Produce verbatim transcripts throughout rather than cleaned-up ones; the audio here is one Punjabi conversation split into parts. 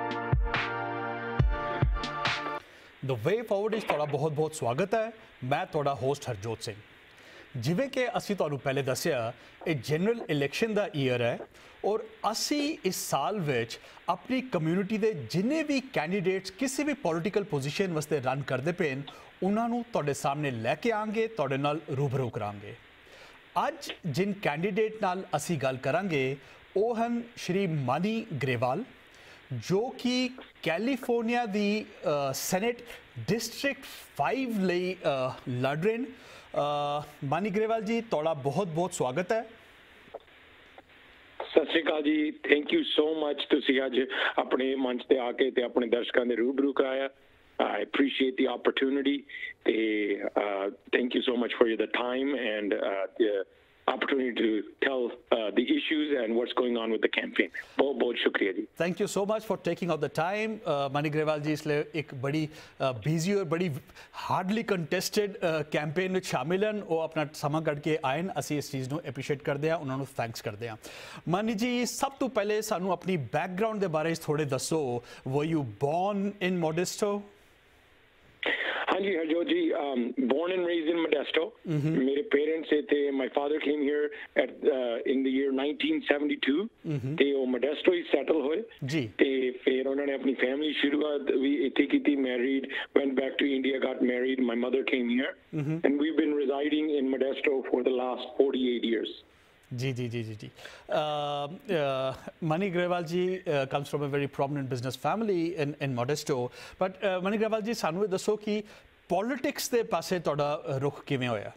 द वे फॉरवर्ड इज तुहाडा बहुत बहुत स्वागत है। मैं तुहाडा होस्ट हरजोत सिंह। जिवें कि असी तुहानूं पहले दस्सिया ये जनरल इलैक्शन का ईयर है और असी इस साल विच अपनी कम्यूनिटी के जिन्ने भी कैंडीडेट्स किसी भी पॉलिटिकल पोजीशन वास्ते रन करते पे उन्होंने तुहाडे सामने लैके आएंगे, तुहाडे नाल रूबरू करांगे। अज जिन कैंडीडेट नाल असी गल करांगे वो हैं श्री मानी ग्रेवाल, जो कि कैलीफोर्निया दी सैनेट डिस्ट्रिक्ट फाइव लई लड़ रहे हैं। मानी ग्रेवाल जी, तुहाडा बहुत बहुत स्वागत है। Sat Sri Akal ji, thank you so much. तुसीं अज अपने मंच ते आके ते अपने दर्शकों के रूबरू कराया। I appreciate the opportunity. They, uh, thank you so much for the time and uh, the opportunity to tell uh, the issues and what's going on with the campaign. बहुत बहुत शुक्रिया जी। Thank you so much for taking out the time. मानी ग्रेवाल जी इसलिए एक बड़ी बिजी और बड़ी हार्डली कंटेस्टेड कैंपेन में शामिल हैं, वो अपना समा कढ़ के आए हैं। असी इस चीज़ को एप्रीशिएट करते हैं, उन्होंने थैंक्स करते हैं। मानी जी, सब तो पहले सानू अपनी बैकग्राउंड के बारे थोड़े दसो। Were you born in Modesto? हाँ जी हरजोत जी, born and raised in Modesto. Mm-hmm. मेरे पेरेंट्स थे, my father came here at uh, in the year nineteen seventy-two. Mm-hmm. ते वो Modesto ही settle हुए जी। ते फिर उन्होंने अपनी फैमिली शुरुआत भी इतनी की थी, married, went back to India, got married. My mother came here, mm-hmm. and we've been residing in Modesto for the last forty-eight years. जी जी जी जी जी Mani Grewal ji uh, comes from a very prominent business family in in Modesto, but uh, Mani Grewal ji, सानू ये दसो कि पॉलिटिक्स दे पासे तुहाडा रुख किवें होया?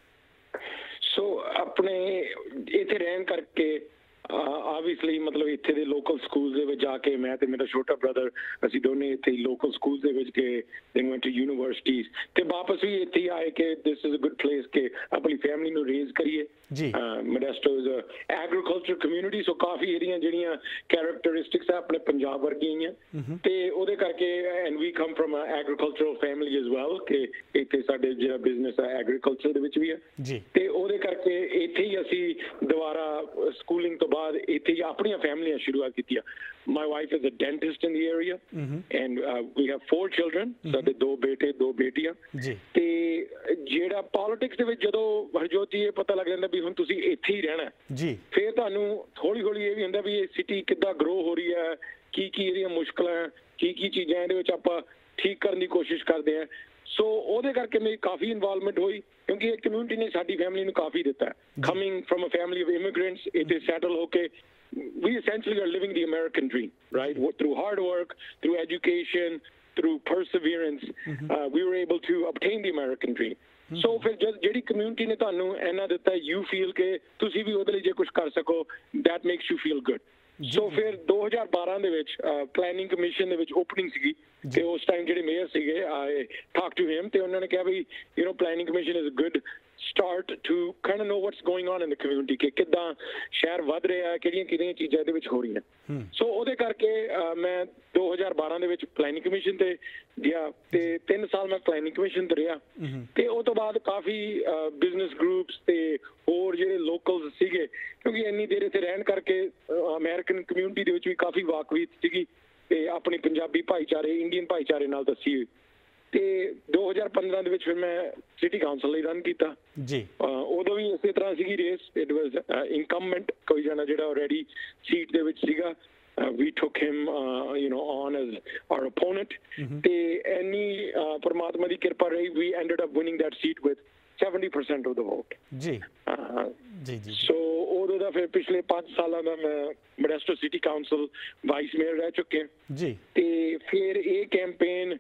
सो अपने इत्थे रहन करके ऑब्वियसली मतलब इत्थे दे लोकल स्कूल्स दे विच जाके मैं ते मेरा छोटा ब्रदर असी दोने इत्थे लोकल स्कूल्स दे विच गए, देन वेंट टू यूनिवर्सिटीज ते वापस भी इत्थे ही आए कि this is a good place के अपनी फैमिली नु रेज करिए जी। Modesto is a agriculture community, so काफी एरिया जिहड़ियां कैरेक्टरिस्टिक्स है अपने पंजाब वर्गी ही हैं ते ओदे करके and we come from a agricultural family as well कि इत्थे साडे जिहड़ा बिजनेस है एग्रीकल्चर दे विच भी है जी। ते ओदे करके इत्थे ही असी दोबारा स्कूलिंग तो बाद इत्थे ही अपनी फैमिलियां शुरुआत कीतियां। My wife is a dentist in the area, mm-hmm. and uh, we have four children. साडे दो बेटे दो बेटियां जी। ते जेड़ा पॉलिटिक्स दे विच जदों हरजोत जी ये पता लग जांदा भी हुण तुसीं इत्थे ही रहना जी, फिर तुहानूं थोड़ी थोड़ी ये भी हुंदा भी ये सिटी किद्दां ग्रो हो रही है, की की इहदियां मुश्किलां, की की चीज़ां इहदे विच आपां ठीक करन दी कोशिश करदे हैं। सो ਉਹਦੇ ਕਰਕੇ ਮੇਰੀ ਕਾਫੀ ਇਨਵੋਲਵਮੈਂਟ ਹੋਈ ਕਿਉਂਕਿ ਇਹ ਕਮਿਊਨਿਟੀ ਨੇ ਸਾਡੀ ਫੈਮਿਲੀ ਨੂੰ ਕਾਫੀ ਦਿੱਤਾ। Coming from a family of immigrants, ਇੱਥੇ ਸੈਟਲ ਹੋ ਕੇ we essentially are living the American dream, right? Through hard work, through education, through perseverance, mm-hmm. uh, we were able to obtain the American dream. Mm-hmm. So ਫਿਰ ਜਿਹੜੀ ਕਮਿਊਨਿਟੀ ਨੇ ਤੁਹਾਨੂੰ ਇਹਨਾਂ ਦਿੱਤਾ, you feel ਕਿ ਤੁਸੀਂ ਵੀ ਉਹਦੇ ਲਈ ਜੇ ਕੁਝ ਕਰ ਸਕੋ, that makes you feel good. ਸੋ ਫਿਰ ਦੋ ਹਜ਼ਾਰ ਬਾਰਾਂ ਦੇ ਵਿੱਚ ਪਲੈਨਿੰਗ ਕਮਿਸ਼ਨ ਦੇ ਵਿੱਚ ਓਪਨਿੰਗ ਸੀਗੀ ਤੇ ਉਸ ਟਾਈਮ ਜਿਹੜੇ ਮੇਅਰ ਸੀਗੇ ਆਈ ਟਾਕ ਟੂ ਹਿਮ ਤੇ ਉਹਨਾਂ ਨੇ ਕਿਹਾ ਵੀ you know planning commission is a good start to kind of know what's going on in the community ਕਿ ਕਿੱਦਾਂ ਸ਼ਹਿਰ ਵੱਧ ਰਿਹਾ ਹੈ, ਕਿਹੜੀਆਂ ਕਿਹੜੀਆਂ ਚੀਜ਼ਾਂ ਇਹਦੇ ਵਿੱਚ ਹੋ ਰਹੀਆਂ। ਸੋ ਉਹਦੇ ਕਰਕੇ ਮੈਂ ਦੋ ਹਜ਼ਾਰ ਬਾਰਾਂ ਦੇ ਵਿੱਚ ਪਲੈਨਿੰਗ ਕਮਿਸ਼ਨ ਤੇ ਗਿਆ ਤੇ ਤਿੰਨ ਸਾਲ ਮੈਂ ਪਲੈਨਿੰਗ ਕਮਿਸ਼ਨ ਤੇ ਰਿਹਾ ਤੇ ਉਹ ਤੋਂ ਬਾਅਦ ਕਾਫੀ ਬਿਜ਼ਨਸ ਗਰੁੱਪਸ ਤੇ ਹੋਰ ਜਿਹੜੇ ਲੋਕਲਸ ਸੀਗੇ ਕਿਉਂਕਿ ਇੰਨੀ ਦੇਰ ਇੱਥੇ ਰਹਿਣ ਕਰਕੇ ਅਮਰੀਕਨ ਕਮਿਊਨਿਟੀ ਦੇ ਵਿੱਚ ਵੀ ਕਾਫੀ ਵਾਕਫੀਅਤ ਸੀਗੀ ਤੇ ਆਪਣੀ ਪੰਜਾਬੀ ਭਾਈਚਾਰੇ ਇੰਡੀਅਨ ਭਾਈਚਾਰੇ ਨਾਲ ਦੱਸੀ ਤੇ ਦੋ ਹਜ਼ਾਰ ਪੰਦਰਾਂ ਦੇ ਵਿੱਚ ਫਿਰ ਮੈਂ ਸਿਟੀ ਕਾਉਂਸਲ ਲਈ ਰਨ ਕੀਤਾ ਜੀ। ਉਦੋਂ ਵੀ ਇਸੇ ਤਰ੍ਹਾਂ ਸੀਗੀ ਰੇਸ, ਇਟ ਵਾਜ਼ ਇਨਕਮਬੈਂਟ ਕੋਈ ਜਾਣਾ ਜਿਹੜਾ ਆਲਰੇਡੀ ਸੀਟ ਦੇ ਵਿੱਚ ਸੀਗਾ। we took him uh, you know on as our opponent ਤੇ ਇੰਨੀ ਪਰਮਾਤਮਾ ਦੀ ਕਿਰਪਾ ਰਹੀ, we ended up winning that seat with seventy percent of the vote ਜੀ ਜੀ ਜੀ। ਸੋ ਉਦੋਂ ਦਾ ਫਿਰ ਪਿਛਲੇ ਪੰਜ ਸਾਲਾਂ ਦਾ ਮੈਂ Modesto city council vice mayor ਰਹਿ ਚੁੱਕੇ ਜੀ। ਤੇ ਫਿਰ ਇਹ ਕੈਂਪੇਨ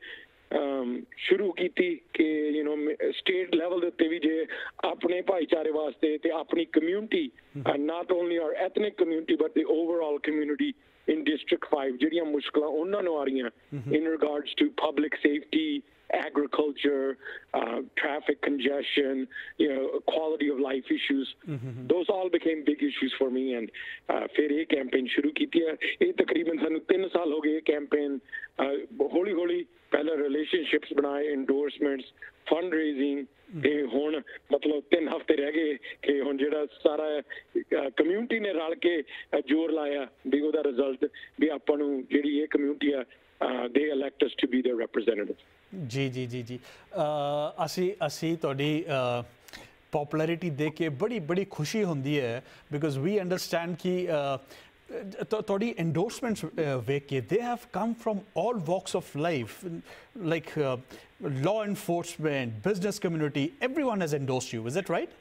ਸ਼ੁਰੂ ਕੀਤੀ ਕਿ ਯੂ نو ਸਟੇਟ ਲੈਵਲ ਦੇ ਉੱਤੇ ਵੀ ਜੇ ਆਪਣੇ ਭਾਈਚਾਰੇ ਵਾਸਤੇ ਤੇ ਆਪਣੀ community, not only our ethnic community but the overall community in District five ਜਿਹੜੀਆਂ ਮੁਸ਼ਕਲਾਂ ਉਹਨਾਂ ਨੂੰ ਆ ਰਹੀਆਂ in regards to public safety, agriculture, uh, traffic congestion, you know, quality of life issues, mm-hmm. those all became big issues for me and uh, ਫਿਰ ਇਹ ਕੈਂਪੇਨ ਸ਼ੁਰੂ ਕੀਤੀ ਹੈ। ਇਹ ਤਕਰੀਬਨ ਸਾਨੂੰ ਤਿੰਨ ਸਾਲ ਹੋ ਗਏ ਕੈਂਪੇਨ ਹੌਲੀ ਹੌਲੀ ਪਹਿਲਾਂ ਰਿਲੇਸ਼ਨਸ਼ਿਪਸ ਬਣਾਏ, ਇੰਡੋਰਸਮੈਂਟਸ, ਫੰਡ ਰੇਜ਼ਿੰਗ ਤੇ ਹੁਣ ਮਤਲਬ ਤਿੰਨ ਹਫ਼ਤੇ ਰਹਿ ਗਏ ਕਿ ਹੁਣ ਜਿਹੜਾ ਸਾਰਾ ਕਮਿਊਨਿਟੀ ਨੇ ਰਲ ਕੇ ਜ਼ੋਰ ਲਾਇਆ ਵੀ ਉਹਦਾ ਰਿਜ਼ਲਟ ਵੀ ਆਪਾਂ ਨੂੰ ਜਿਹੜੀ ਇਹ ਕਮਿਊਨਿਟੀ ਆ ਦੇ elect us to be there representative. ਜੀ ਜੀ ਜੀ ਜੀ ਅਸੀਂ ਅਸੀਂ ਤੁਹਾਡੀ ਪੋਪੂਲੈਰਿਟੀ ਦੇਖ ਕੇ ਬੜੀ ਬੜੀ ਖੁਸ਼ੀ ਹੁੰਦੀ ਹੈ ਬਿਕੋਜ਼ ਵੀ ਅੰਡਰਸਟੈਂਡ ਕਿ ਤੁਹਾਡੀ endorsement ਵੇਖ ਕੇ they have come from all walks of life like uh, law enforcement, business community, everyone has endorsed you, is that right?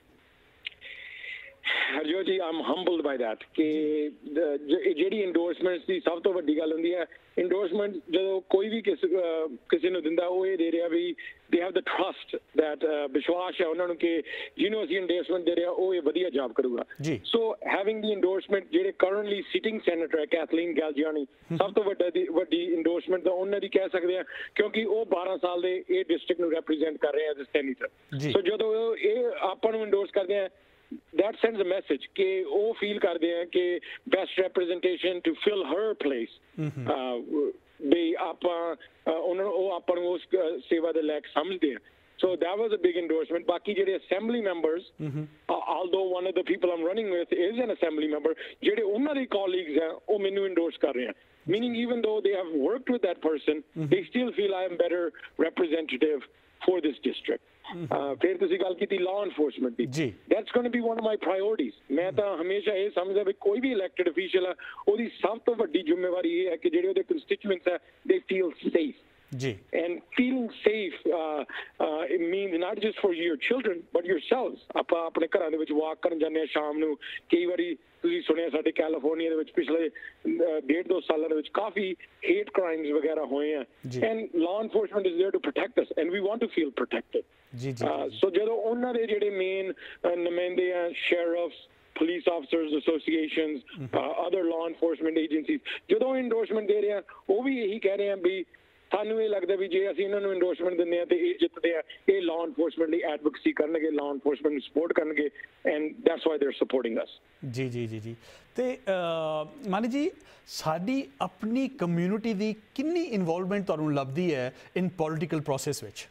Harjot ਜੀ ਆਮ ਹੰਬਲਡ ਬਾਈ ਦੈਟ ਕਿ ਜਿਹੜੀ ਇੰਡੋਰਸਮੈਂਟਸ ਦੀ ਸਭ ਤੋਂ ਵੱਡੀ ਗੱਲ ਹੁੰਦੀ ਹੈ ਇੰਡੋਰਸਮੈਂਟ ਜਦੋਂ ਕੋਈ ਵੀ ਕਿਸ ਕਿਸੇ ਨੂੰ ਦਿੰਦਾ ਉਹ ਇਹ ਦੇ ਰਿਹਾ ਵੀ they have the trust that ਵਿਸ਼ਵਾਸ ਹੈ ਉਹਨਾਂ ਨੂੰ ਕਿ ਜਿਹਨੂੰ ਅਸੀਂ ਇੰਡੋਰਸਮੈਂਟ ਦੇ ਰਿਹਾ ਉਹ ਇਹ ਵਧੀਆ ਜੌਬ ਕਰੂਗਾ। ਸੋ ਹੈਵਿੰਗ ਦੀ ਇੰਡੋਰਸਮੈਂਟ ਜਿਹੜੇ ਕਰੰਟਲੀ ਸਿਟਿੰਗ ਸੈਨੇਟਰ ਹੈ ਕੈਥਲੀਨ ਗੈਲਜੀਆਨੀ ਸਭ ਤੋਂ ਵੱਡਾ ਵੱਡੀ ਇੰਡੋਰਸਮੈਂਟ ਤਾਂ ਉਹਨਾਂ ਦੀ ਕਹਿ ਸਕਦੇ ਆ ਕਿਉਂਕਿ ਉਹ ਬਾਰਾਂ ਸਾਲ ਦੇ ਇਹ ਡਿਸਟ੍ਰਿਕਟ ਨੂੰ ਰਿਪਰੈਜ਼ੈਂਟ ਕਰ ਰਹੇ ਐਜ਼ ਅ ਸੈਨੇਟਰ। ਸੋ ਜਦੋਂ ਇਹ ਆਪਾਂ ਨੂੰ ਇੰਡੋਰਸ ਕਰਦੇ ਆ that sends a message कि वो feel करते हैं कि best representation to fill her place भी आप उन्होंने वो अपन उस सेवा दे लायक समझते हैं। So that was a big endorsement. बाकी जेडे assembly members, mm-hmm. uh, although one of the people I'm running with is an assembly member, जेडे उन्होंने colleagues हैं वो मैंने endorse कर रहे हैं। Meaning even though they have worked with that person, mm-hmm. they still feel I am better representative for this district. फिर तुसी गल की लॉ एनफोर्समेंट दी that's going to be one of my priorities. मैं तो हमेशा ये समझदा भी कोई भी इलेक्टेड ऑफिशियल है ओदी सब तो बड़ी जिम्मेवारी ये है कि जेडे ओदे कंस्टिट्यूएंट्स है दे फील सेफ जी and feeling safe uh, uh, it means not just for your children but yourselves। ਆਪਾਂ ਆਪਣੇ ਘਰਾਂ ਦੇ ਵਿੱਚ ਵਾਕ ਕਰਨ ਜਾਂਦੇ ਆ ਸ਼ਾਮ ਨੂੰ ਕਈ ਵਾਰੀ ਤੁਸੀਂ ਸੁਣਿਆ ਸਾਡੇ ਕੈਲੀਫੋਰਨੀਆ ਦੇ ਵਿੱਚ ਪਿਛਲੇ ਡੇਢ ਦੋ ਸਾਲਾਂ ਦੇ ਵਿੱਚ ਕਾਫੀ ਹੇਟ ਕ੍ਰਾਈਮਸ ਵਗੈਰਾ ਹੋਏ ਆ and law enforcement is there to protect us and we want to feel protected. ਜੀ ਜੀ ਸੋ ਜਦੋਂ ਉਹਨਾਂ ਦੇ ਜਿਹੜੇ ਮੇਨ ਨੁਮਾਇੰਦੇ ਆ ਸ਼ੈਰਿਫਸ police officers associations mm-hmm. uh, other law enforcement agencies ਜਦੋਂ endorsement ਦੇ ਰਹੇ ਆ ਉਹ ਵੀ ਇਹੀ ਕਹਿ ਰਹੇ ਆ ਵੀ ਸਾਨੂੰ ਇਹ ਲੱਗਦਾ ਵੀ ਜੇ ਅਸੀਂ ਇਹਨਾਂ ਨੂੰ endorsement ਦਿੰਦੇ ਆ ਤੇ ਇਹ ਜਿੱਤਦੇ ਆ ਇਹ law enforcement ਲਈ advocacy ਕਰਨਗੇ law enforcement ਨੂੰ support ਕਰਨਗੇ and that's why they're supporting us। ਜੀ ਜੀ ਜੀ ਜੀ ਤੇ ਮਾਨੀ ਜੀ ਸਾਡੀ ਆਪਣੀ ਕਮਿਊਨਿਟੀ ਦੀ ਕਿੰਨੀ ਇਨਵੋਲਵਮੈਂਟ ਤੁਹਾਨੂੰ ਲੱਭਦੀ ਹੈ ਇਨ ਪੋਲੀਟੀਕਲ ਪ੍ਰੋਸੈਸ ਵਿੱਚ?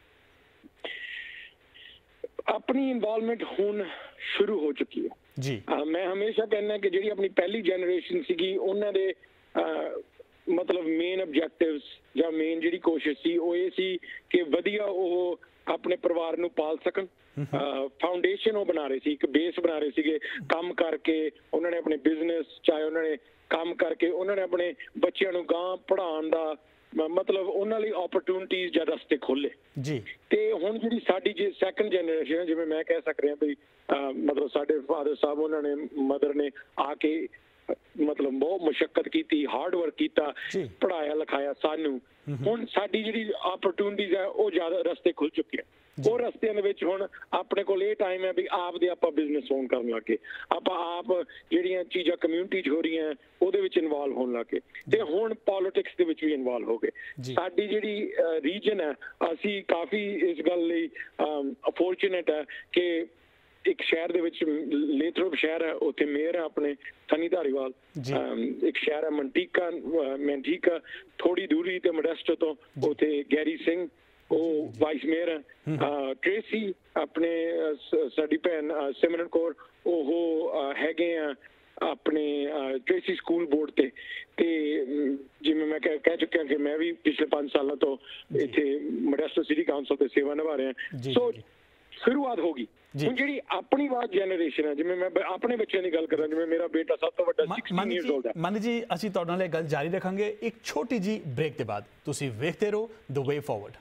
ਆਪਣੀ ਇਨਵੋਲਵਮੈਂਟ ਹੁਣ ਸ਼ੁਰੂ ਹੋ ਚੁੱਕੀ ਹੈ ਜੀ। ਮੈਂ ਹਮੇਸ਼ਾ ਕਹਿੰਦਾ ਕਿ ਜਿਹੜੀ ਆਪਣੀ ਪਹਿਲੀ ਜਨਰੇਸ਼ਨ ਸੀਗੀ ਉਹਨਾਂ ਦੇ ਮਤਲਬ ਮੇਨ ਆਬਜੈਕਟਿਵਸ ਜਾਂ ਮੇਨ ਜਿਹੜੀ ਕੋਸ਼ਿਸ਼ ਸੀ ਉਹ ਇਹ ਸੀ ਕਿ ਵਧੀਆ ਉਹ ਆਪਣੇ ਪਰਿਵਾਰ ਨੂੰ ਪਾਲ ਸਕਣ। ਫਾਊਂਡੇਸ਼ਨ ਉਹ ਬਣਾ ਰਹੇ ਸੀ ਇੱਕ ਬੇਸ ਬਣਾ ਰਹੇ ਸੀਗੇ ਕੰਮ ਕਰਕੇ ਉਹਨਾਂ ਨੇ ਆਪਣੇ ਬਿਜ਼ਨਸ ਚਾਹੇ ਉਹਨਾਂ ਨੇ ਕੰਮ ਕਰਕੇ ਉਹਨਾਂ ਨੇ ਆਪਣੇ ਬੱਚਿਆਂ ਨੂੰ ਗਾਂ ਪੜ੍ਹਾਉਣ ਦਾ ਮਤਲਬ ਉਹਨਾਂ ਲਈ ਓਪਰਚੁਨਿਟੀਜ਼ ਜਾਂ ਰਸਤੇ ਖੋਲੇ ਜੀ। ਤੇ ਹੁਣ ਜਿਹੜੀ ਸਾਡੀ ਜੇ ਸੈਕੰਡ ਜਨਰੇਸ਼ਨ ਹੈ ਜਿਵੇਂ ਮੈਂ ਕਹਿ ਸਕ ਰਿਹਾ ਵੀ ਮਤਲਬ ਸਾਡੇ ਫਾਦਰ ਸਾਹਿਬ ਉਹਨਾਂ ਨੇ ਮਦਰ ਨੇ ਆ ਕੇ ਮਤਲਬ ਬਹੁਤ ਮੁਸ਼ੱਕਤ ਕੀਤੀ ਹਾਰਡ ਵਰਕ ਕੀਤਾ ਪੜ੍ਹਾਇਆ ਲਿਖਾਇਆ ਸਾਨੂੰ ਹੁਣ ਸਾਡੀ ਜਿਹੜੀ ਓਪਰਚੁਨਿਟੀਜ਼ ਹੈ ਉਹ ਜ਼ਿਆਦਾ ਰਸਤੇ ਖੁੱਲ ਚੁੱਕੇ ਆ। ਉਹ ਰਸਤਿਆਂ ਦੇ ਵਿੱਚ ਹੁਣ ਆਪਣੇ ਕੋਲ ਇਹ ਟਾਈਮ ਹੈ ਵੀ ਆਪ ਦੇ ਆਪਾਂ ਬਿਜ਼ਨਸ ਓਨ ਕਰਨ ਲੱਗੇ ਆਪਾਂ ਆਪ ਜਿਹੜੀਆਂ ਚੀਜ਼ਾਂ ਕਮਿਊਨਿਟੀ 'ਚ ਹੋ ਰਹੀਆਂ ਉਹਦੇ ਵਿੱਚ ਇਨਵੋਲਵ ਹੋਣ ਲੱਗੇ ਤੇ ਹੁਣ ਪੋਲੀਟਿਕਸ ਦੇ ਵਿੱਚ ਵੀ ਇਨਵੋਲਵ ਹੋ ਗਏ। ਸਾਡੀ ਜਿਹੜੀ ਰੀਜਨ ਹੈ ਅਸੀਂ ਕਾਫੀ ਇਸ ਗੱਲ ਲਈ ਅਫੋਰਚੂਨੇਟ ਹੈ ਕਿ ਇੱਕ ਸ਼ਹਿਰ ਦੇ ਵਿੱਚ ਲੇਥਰੋਪ ਸ਼ਹਿਰ ਹੈ ਉੱਥੇ ਮੇਅਰ ਹੈ ਆਪਣੇ ਸਨੀ ਧਾਰੀਵਾਲ। ਇੱਕ ਸ਼ਹਿਰ ਹੈ ਮੰਟੀਕਾ ਮੈਂਟੀਕਾ ਥੋੜੀ ਦੂਰੀ ਤੇ ਮੋਡੈਸਟੋ ਤੋਂ ਉੱਥੇ ਗੈਰੀ ਸਿੰਘ ਉਹ ਵਾਈਸ ਮੇਅਰ ਹੈ। ਟ੍ਰੇਸੀ ਆਪਣੇ ਸਾਡੀ ਭੈਣ ਸਿਮਰਨ ਕੌਰ ਉਹ ਹੈਗੇ ਆ ਆਪਣੇ ਟ੍ਰੇਸੀ ਸਕੂਲ ਬੋਰਡ ਤੇ ਤੇ ਜਿਵੇਂ ਮੈਂ ਕਹਿ ਚੁੱਕਿਆ ਕਿ ਮੈਂ ਵੀ ਪਿਛਲੇ ਪੰਜ ਸਾਲਾਂ ਤੋਂ ਇੱਥੇ ਮੋਡੈਸਟੋ ਸਿਟੀ ਕਾਉਂਸਲ ਤੇ ਸੇਵਾ ਨਿਭਾ ਰਿਹਾ। ਸੋ ਸ਼ੁਰੂਆਤ ਹੋ ਗਈ ਹੁਣ ਜਿਹੜੀ ਆਪਣੀ ਬਾਤ ਜਨਰੇਸ਼ਨ ਹੈ ਜਿਵੇਂ ਮੈਂ ਆਪਣੇ ਬੱਚਿਆਂ ਦੀ ਗੱਲ ਕਰਾਂ ਜਿਵੇਂ ਮੇਰਾ ਬੇਟਾ ਸਭ ਤੋਂ ਵੱਡਾ ਸੋਲ੍ਹ ਇਅਰਸ 올ਡ ਹੈ। ਮਨ ਜੀ ਅਸੀਂ ਤੁਹਾਡੇ ਨਾਲ ਇਹ ਗੱਲ ਜਾਰੀ ਰੱਖਾਂਗੇ ਇੱਕ ਛੋਟੀ ਜੀ ਬ੍ਰੇਕ ਦੇ ਬਾਅਦ। ਤੁਸੀਂ ਵੇਖਦੇ ਰਹੋ ਦ ਵੇ ਫਾਰਵਰਡ।